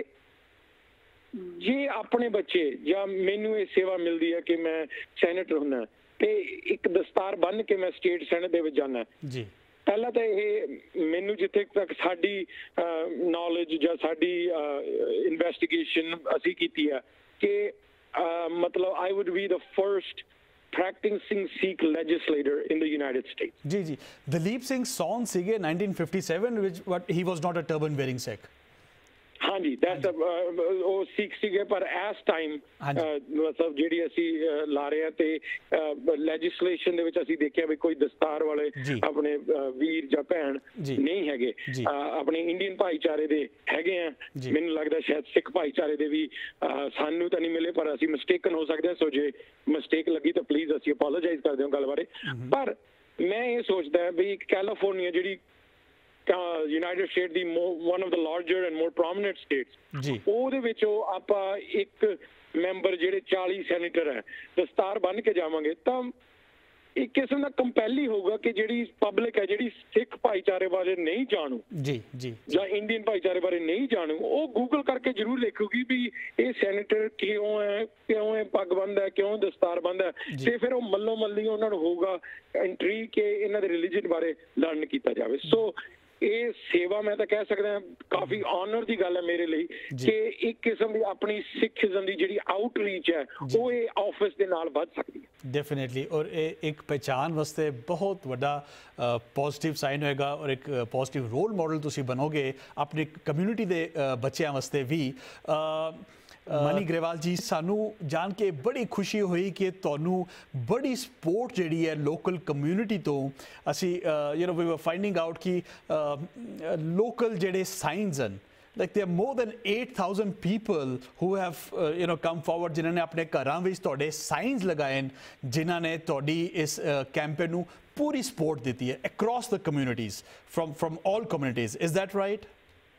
ਜੇ ਆਪਣੇ ਬੱਚੇ ਜਾਂ ਮੈਨੂੰ ਇਹ ਸੇਵਾ ਮਿਲਦੀ ਹੈ ਕਿ ਮੈਂ ਸੈਨੇਟਰ ਹੁੰਦਾ ਤੇ ਇੱਕ ਦਸਤਾਰ ਬੰਨ ਕੇ ਮੈਂ ਸਟੇਟ ਸੈਨੇਟ ਦੇ ਵਿੱਚ ਜਾਣਾ ਜੀ। ਪਹਿਲਾਂ ਤਾਂ ਇਹ ਮੈਨੂੰ ਜਿੱਥੇ ਤੱਕ ਸਾਡੀ ਨੌਲੇਜ ਜਾਂ ਸਾਡੀ ਇਨਵੈਸਟੀਗੇਸ਼ਨ ਅਸੀਂ ਕੀਤੀ ਹੈ ਕਿ ਮਤਲਬ I would be the first practicing Sikh legislator in the United States. जी जी, दलीप सिंह सॉन सीगे nineteen fifty-seven, which but he was not a turban wearing Sikh. हाँ जी, that's ਉਹ ਸਿੱਖ ਸੀਗੇ ਪਰ ਇਸ ਟਾਈਮ ਮਤਲਬ ਜਿਹੜੀ ਅਸੀਂ ਲਾ ਰਹੇ ਹਾਂ ਤੇ ਲੈਜਿਸਲੇਸ਼ਨ ਦੇ ਵਿੱਚ ਅਸੀਂ ਦੇਖਿਆ ਵੀ ਕੋਈ ਦਸਤਾਰ ਵਾਲੇ ਆਪਣੇ ਵੀਰ ਜਾਂ ਭੈਣ ਨਹੀਂ ਹੈਗੇ। ਆਪਣੇ ਇੰਡੀਅਨ ਭਾਈਚਾਰੇ ਦੇ ਹੈਗੇ ਆ, ਮੈਨੂੰ ਲੱਗਦਾ ਸ਼ਾਇਦ ਸਿੱਖ ਭਾਈਚਾਰੇ ਦੇ ਵੀ ਸਾਨੂੰ ਤਾਂ ਨਹੀਂ ਮਿਲੇ ਪਰ ਅਸੀਂ ਮਿਸਟੇਕਨ ਹੋ ਸਕਦੇ ਹਾਂ। ਸੋ ਜੇ ਮਿਸਟੇਕ ਲੱਗੀ ਤਾਂ ਪਲੀਜ਼ ਅਸੀਂ ਅਪੋਲੋਜਾਈਜ਼ ਕਰਦੇ ਹਾਂ ਗੱਲ ਬਾਰੇ। ਪਰ ਮੈਂ ਇਹ ਸੋਚਦਾ ਵੀ ਕੈਲੀਫੋਰਨੀਆ ਜਿਹੜੀ ਯੂਨਾਈਟਿਡ ਸਟੇਟ ਦੀ one of the larger and more prominent states, ਉਹਦੇ ਵਿੱਚੋਂ ਆਪਾਂ ਇੱਕ ਮੈਂਬਰ ਜਿਹੜੇ ਚਾਲੀ ਸੈਨੇਟਰ ਹੈ ਦਸਤਾਰ ਬੰਨ ਕੇ ਜਾਵਾਂਗੇ ਤਾਂ ਇੱਕ ਕਿਸਮ ਦਾ ਕੰਪੈਲ ਹੀ ਹੋਊਗਾ ਕਿ ਜਿਹੜੀ ਪਬਲਿਕ ਹੈ ਜਿਹੜੀ ਸਿੱਖ ਭਾਈਚਾਰੇ ਬਾਰੇ ਨਹੀਂ ਜਾਣੂ ਜੀ ਜੀ ਜਾਂ ਇੰਡੀਅਨ ਭਾਈਚਾਰੇ ਬਾਰੇ ਨਹੀਂ ਜਾਣੂ ਉਹ ਗੂਗਲ ਕਰਕੇ ਜ਼ਰੂਰ ਲਿਖੂਗੀ ਵੀ ਇਹ ਸੈਨੇਟਰ ਕਿਉਂ ਹੈ, ਕਿਉਂ ਇਹ ਪੱਗ ਬੰਨਦਾ ਹੈ, ਕਿਉਂ ਦਸਤਾਰ ਬੰਨਦਾ ਤੇ ਫਿਰ ਉਹ ਮੱਲੋ ਮੱਲੀ ਉਹਨਾਂ ਨੂੰ ਹੋਊਗਾ ਐਂਟਰੀ ਕਿ ਇਹਨਾਂ ਦੇ ਰਿਲੀਜਨ ਬਾਰੇ ਲਰਨ ਕੀਤਾ ਜਾਵੇ। ਸੋ ਇਹ ਸੇਵਾ ਮੈਂ ਤਾਂ ਕਹਿ ਸਕਦਾ ਕਾਫੀ ਆਨਰ ਦੀ ਗੱਲ ਹੈ ਮੇਰੇ ਲਈ ਕਿ ਇੱਕ ਕਿਸਮ ਦੀ ਆਪਣੀ ਸਿੱਖੀਜ਼ਮ ਦੀ ਜਿਹੜੀ ਆਊਟਰੀਚ ਹੈ ਉਹ ਇਹ ਆਫਿਸ ਦੇ ਨਾਲ ਵੱਧ ਸਕਦੀ ਹੈ ਡੈਫੀਨੇਟਲੀ। ਔਰ ਇਹ ਇੱਕ ਪਹਿਚਾਨ ਵਾਸਤੇ ਬਹੁਤ ਵੱਡਾ ਪੋਜ਼ਿਟਿਵ ਸਾਈਨ ਹੋਏਗਾ ਔਰ ਇੱਕ ਪੋਜ਼ਿਟਿਵ ਰੋਲ ਮਾਡਲ ਤੁਸੀਂ ਬਣੋਗੇ ਆਪਣੀ ਕਮਿਊਨਿਟੀ ਦੇ ਬੱਚਿਆਂ ਵਾਸਤੇ ਵੀ। मनी ग्रेवाल जी, सानू जान के बड़ी खुशी हुई कि तुहानू बड़ी सपोर्ट जिहड़ी है लोकल कम्यूनिटी तो असी you know we were finding out कि लोकल जिहड़े साइंस हैं like there are more than eight thousand people who have uh, you know come forward जिन्होंने अपने घरां विच तुहाडे साइंस लगाए जिन्होंने तुहाडी इस कैंपेन नू पूरी सपोर्ट दी है across the communities from from all communities. Is that right?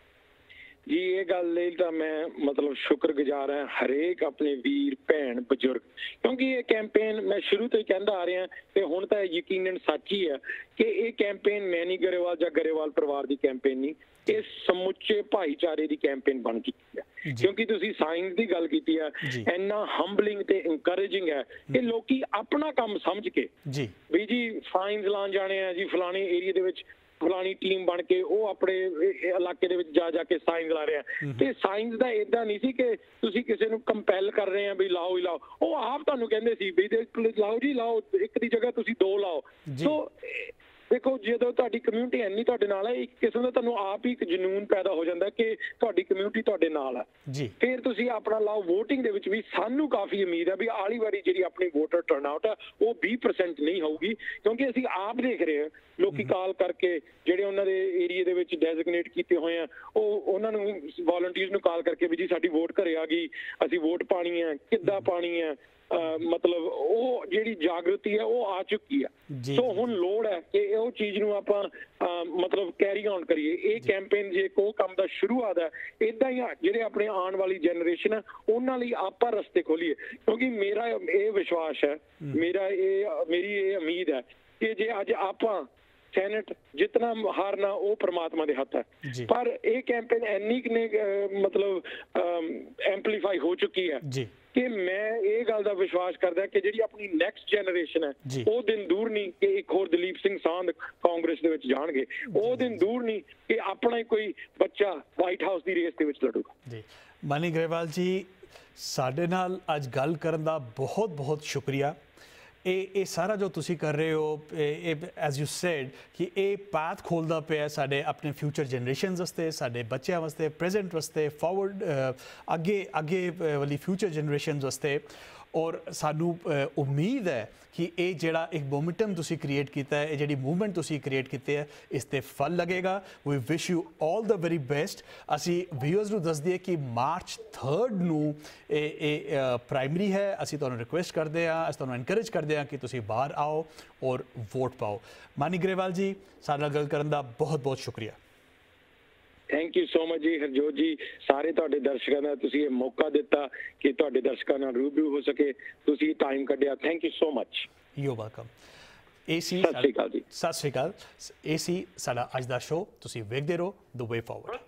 जी ये गल ਲਈ ਤਾਂ ਮੈਂ ਮਤਲਬ ਸ਼ੁਕਰਗੁਜ਼ਾਰ ਹਾਂ ਹਰੇਕ ਆਪਣੇ ਵੀਰ ਭੈਣ ਬਜ਼ੁਰਗ, ਕਿਉਂਕਿ ਇਹ ਕੈਂਪੇਨ ਮੈਂ ਸ਼ੁਰੂ ਤੋਂ ਹੀ ਕਹਿੰਦਾ ਆ ਰਿਹਾ ਤੇ ਹੁਣ ਤਾਂ ਯਕੀਨਨ ਸੱਚ ਹੀ ਹੈ ਕਿ ਇਹ ਕੈਂਪੇਨ ਮੈਨੀ ਗਰੇਵਾਲ ਜਾਂ ਗਰੇਵਾਲ ਪਰਿਵਾਰ ਦੀ ਕੈਂਪੇਨ ਨਹੀਂ, ਇਹ ਸਮੁੱਚੇ ਭਾਈਚਾਰੇ ਦੀ ਕੈਂਪੇਨ ਬਣ ਚੁੱਕੀ ਹੈ। ਕਿਉਂਕਿ ਤੁਸੀਂ ਸਾਇੰਸ ਦੀ ਗੱਲ ਕੀਤੀ ਹੈ, ਇੰਨਾ ਹੰਬਲਿੰਗ ਤੇ ਇਨਕਰੇਜਿੰਗ ਹੈ ਕਿ ਲੋਕੀ ਆਪਣਾ ਕੰਮ ਸਮਝ ਕੇ ਜੀ ਵੀ ਜੀ ਸਾਇੰਸ ਲਾਉਣ ਜਾਣੇ ਆ ਜੀ ਫਲਾਣੇ ਏਰੀਆ ਦੇ ਵਿੱਚ ਫਲਾਣੀ ਟੀਮ ਬਣ ਕੇ ਉਹ ਆਪਣੇ ਇਲਾਕੇ ਦੇ ਵਿੱਚ ਜਾ ਜਾ ਕੇ ਸਾਇੰਸ ਲਾ ਰਹੇ ਆ। ਤੇ ਸਾਇੰਸ ਦਾ ਏਦਾਂ ਨਹੀਂ ਸੀ ਕਿ ਤੁਸੀਂ ਕਿਸੇ ਨੂੰ ਕੰਪੈਲ ਕਰ ਰਹੇ ਆ ਵੀ ਲਾਓ ਹੀ ਲਾਓ, ਉਹ ਆਪ ਤੁਹਾਨੂੰ ਕਹਿੰਦੇ ਸੀ ਵੀ ਲਾਓ ਜੀ ਲਾਓ, ਇੱਕ ਦੀ ਜਗ੍ਹਾ ਤੁਸੀਂ ਦੋ ਲਾਓ। ਸੋ ਦੇਖੋ ਜਦੋਂ ਤੁਹਾਡੀ ਕਮਿਊਨਿਟੀ ਇੰਨੀ ਤੁਹਾਡੇ ਨਾਲ ਹੈ, ਇੱਕ ਕਿਸਮ ਦਾ ਤੁਹਾਨੂੰ ਆਪ ਹੀ ਇੱਕ ਜਨੂਨ ਪੈਦਾ ਹੋ ਜਾਂਦਾ ਕਿ ਤੁਹਾਡੀ ਕਮਿਊਨਿਟੀ ਤੁਹਾਡੇ ਨਾਲ ਹੈ ਜੀ। ਫਿਰ ਤੁਸੀਂ ਆਪਣਾ ਲਾਓ। ਵੋਟਿੰਗ ਦੇ ਵਿੱਚ ਵੀ ਸਾਨੂੰ ਕਾਫੀ ਉਮੀਦ ਹੈ ਵੀ ਆਲੀ ਵਾਰੀ ਜਿਹੜੀ ਆਪਣੀ ਵੋਟਰ ਟਰਨਆਊਟ ਹੈ ਉਹ ਵੀਹ ਪਰਸੈਂਟ ਨਹੀਂ ਹੋਊਗੀ, ਕਿਉਂਕਿ ਅਸੀਂ ਆਪ ਦੇਖ ਰਹੇ ਹਾਂ ਲੋਕੀ ਕਾਲ ਕਰਕੇ ਜਿਹੜੇ ਉਹਨਾਂ ਦੇ ਏਰੀਏ ਦੇ ਵਿੱਚ ਡੈਜ਼ਿਗਨੇਟ ਕੀਤੇ ਹੋਏ ਆ, ਉਹ ਉਹਨਾਂ ਨੂੰ ਵੋਲੰਟੀਅਰਸ ਨੂੰ ਕਾਲ ਕਰਕੇ ਵੀ ਜੀ ਸਾਡੀ ਵੋਟ ਘਰੇ ਆ ਗਈ, ਅਸੀਂ ਵੋਟ ਪਾਣੀ ਹੈ, ਕਿੱਦਾਂ ਪਾਣੀ ਹੈ। ਮਤਲਬ ਉਹ ਜਿਹੜੀ ਜਾਗਰਤੀ ਹੈ ਉਹ ਆ ਚੁੱਕੀ ਹੈ। ਸੋ ਹੁਣ ਲੋੜ ਹੈ ਕਿ ਉਹ ਚੀਜ਼ ਨੂੰ ਆਪਾਂ ਮਤਲਬ ਕੈਰੀ ਆਨ ਕਰੀਏ। ਇਹ ਕੈਂਪੇਨ ਜੇ ਕੋ ਕੰਮ ਦਾ ਸ਼ੁਰੂਆਤ ਹੈ, ਏਦਾਂ ਹੀ ਜਿਹੜੇ ਆਪਣੇ ਆਉਣ ਵਾਲੀ ਜਨਰੇਸ਼ਨ ਹੈ ਉਹਨਾਂ ਲਈ ਆਪਾਂ ਰਸਤੇ ਖੋਲੀਏ। ਕਿਉਂਕਿ ਮੇਰਾ ਇਹ ਵਿਸ਼ਵਾਸ ਹੈ, ਮੇਰਾ ਇਹ ਮੇਰੀ ਇਹ ਉਮੀਦ ਹੈ ਕਿ ਜੇ ਅੱਜ ਆਪਾਂ ਸੈਨੇਟ ਜਿਤਨਾ ਹਾਰਨਾ ਉਹ ਪ੍ਰਮਾਤਮਾ ਦੇ ਹੱਥ ਹੈ, ਪਰ ਇਹ ਕੈਂਪੇਨ ਇੰਨੀ ਨੇ ਮਤਲਬ ਐਂਪਲੀਫਾਈ ਹੋ ਚੁੱਕੀ ਹੈ ਕਿ ਮੈਂ ਇਹ ਗੱਲ ਦਾ ਵਿਸ਼ਵਾਸ ਕਰਦਾ ਕਿ ਜਿਹੜੀ ਆਪਣੀ ਨੈਕਸਟ ਜਨਰੇਸ਼ਨ ਹੈ ਉਹ ਦਿਨ ਦੂਰ ਨਹੀਂ ਕਿ ਇੱਕ ਹੋਰ ਦਲੀਪ ਸਿੰਘ ਸਾਂਧ ਕਾਂਗਰਸ ਦੇ ਵਿੱਚ ਜਾਣਗੇ। ਉਹ ਦਿਨ ਦੂਰ ਨਹੀਂ ਕਿ ਆਪਣਾ ਹੀ ਕੋਈ ਬੱਚਾ ਵਾਈਟ ਹਾਊਸ ਦੀ ਰੇਸ ਦੇ ਵਿੱਚ ਲੜੂਗਾ। ਜੀ ਮਾਨੀ ਗਰੇਵਾਲ ਜੀ, ਸਾਡੇ ਨਾਲ ਅੱਜ ਗੱਲ ਕਰਨ ਦਾ ਬਹੁਤ ਬਹੁਤ ਸ਼ੁਕਰੀਆ। ਇਹ ਇਹ ਸਾਰਾ ਜੋ ਤੁਸੀਂ ਕਰ ਰਹੇ ਹੋ, ਇਹ ਐਜ਼ ਯੂ ਸੈਡ ਕਿ ਇਹ ਪਾਥ ਖੋਲ੍ਹਦਾ ਪਿਆ ਸਾਡੇ ਆਪਣੇ ਫਿਊਚਰ ਜਨਰੇਸ਼ਨਸ ਵਾਸਤੇ, ਸਾਡੇ ਬੱਚਿਆਂ ਵਾਸਤੇ, ਪ੍ਰੈਜ਼ੈਂਟ ਵਾਸਤੇ, ਫਾਰਵਰਡ ਅੱਗੇ ਅੱਗੇ ਵਾਲੀ ਫਿਊਚਰ ਜਨਰੇਸ਼ਨਸ ਵਾਸਤੇ। ਔਰ ਸਾਨੂੰ ਉਮੀਦ ਹੈ ਕਿ ਇਹ ਜਿਹੜਾ ਇੱਕ ਮੋਮੈਂਟਮ ਤੁਸੀਂ ਕ੍ਰੀਏਟ ਕੀਤਾ ਹੈ, ਇਹ ਜਿਹੜੀ ਮੂਵਮੈਂਟ ਤੁਸੀਂ ਕ੍ਰੀਏਟ ਕੀਤੀ ਹੈ, ਇਸ 'ਤੇ ਫਲ ਲੱਗੇਗਾ। We wish you all the very best. ਅਸੀਂ ਵਿਊਅਰਸ ਨੂੰ ਦੱਸ ਦਈਏ ਕਿ ਮਾਰਚ ਥਰਡ ਨੂੰ ਇਹ ਇਹ ਪ੍ਰਾਇਮਰੀ ਹੈ। ਅਸੀਂ ਤੁਹਾਨੂੰ ਰਿਕੁਐਸਟ ਕਰਦੇ ਹਾਂ, ਅਸੀਂ ਤੁਹਾਨੂੰ ਐਨਕਰੇਜ ਕਰਦੇ ਹਾਂ ਕਿ ਤੁਸੀਂ ਬਾਹਰ ਆਓ ਔਰ ਵੋਟ ਪਾਓ। ਮਾਨੀ ਗਰੇਵਾਲ ਜੀ, ਸਾਡੇ ਨਾਲ ਗੱਲ ਕਰਨ ਦਾ ਬਹੁਤ ਬਹੁਤ ਸ਼ੁਕਰੀਆ। ਥੈਂਕ ਯੂ ਸੋ ਮਚ ਜੀ ਹਰਜੋਤ ਜੀ। ਸਾਰੇ ਤੁਹਾਡੇ ਦਰਸ਼ਕਾਂ ਦਾ ਤੁਸੀਂ ਇਹ ਮੌਕਾ ਦਿੱਤਾ ਕਿ ਤੁਹਾਡੇ ਦਰਸ਼ਕਾਂ ਨਾਲ ਰੂਬਰੂ ਹੋ ਸਕੇ, ਤੁਸੀਂ ਟਾਈਮ ਕੱਢਿਆ। Thank you so much. You welcome. ਇਹ ਸੀ ਸਤਿ ਸ਼੍ਰੀ ਅਕਾਲ ਜੀ। ਸਤਿ ਸ਼੍ਰੀ ਅਕਾਲ। ਇਹ ਸੀ ਸਾਡਾ ਅੱਜ ਦਾ ਸ਼ੋਅ। ਤੁਸੀਂ ਵੇਖਦੇ ਰਹੋ ਦ ਵੇ ਫਾਰਵਰਡ।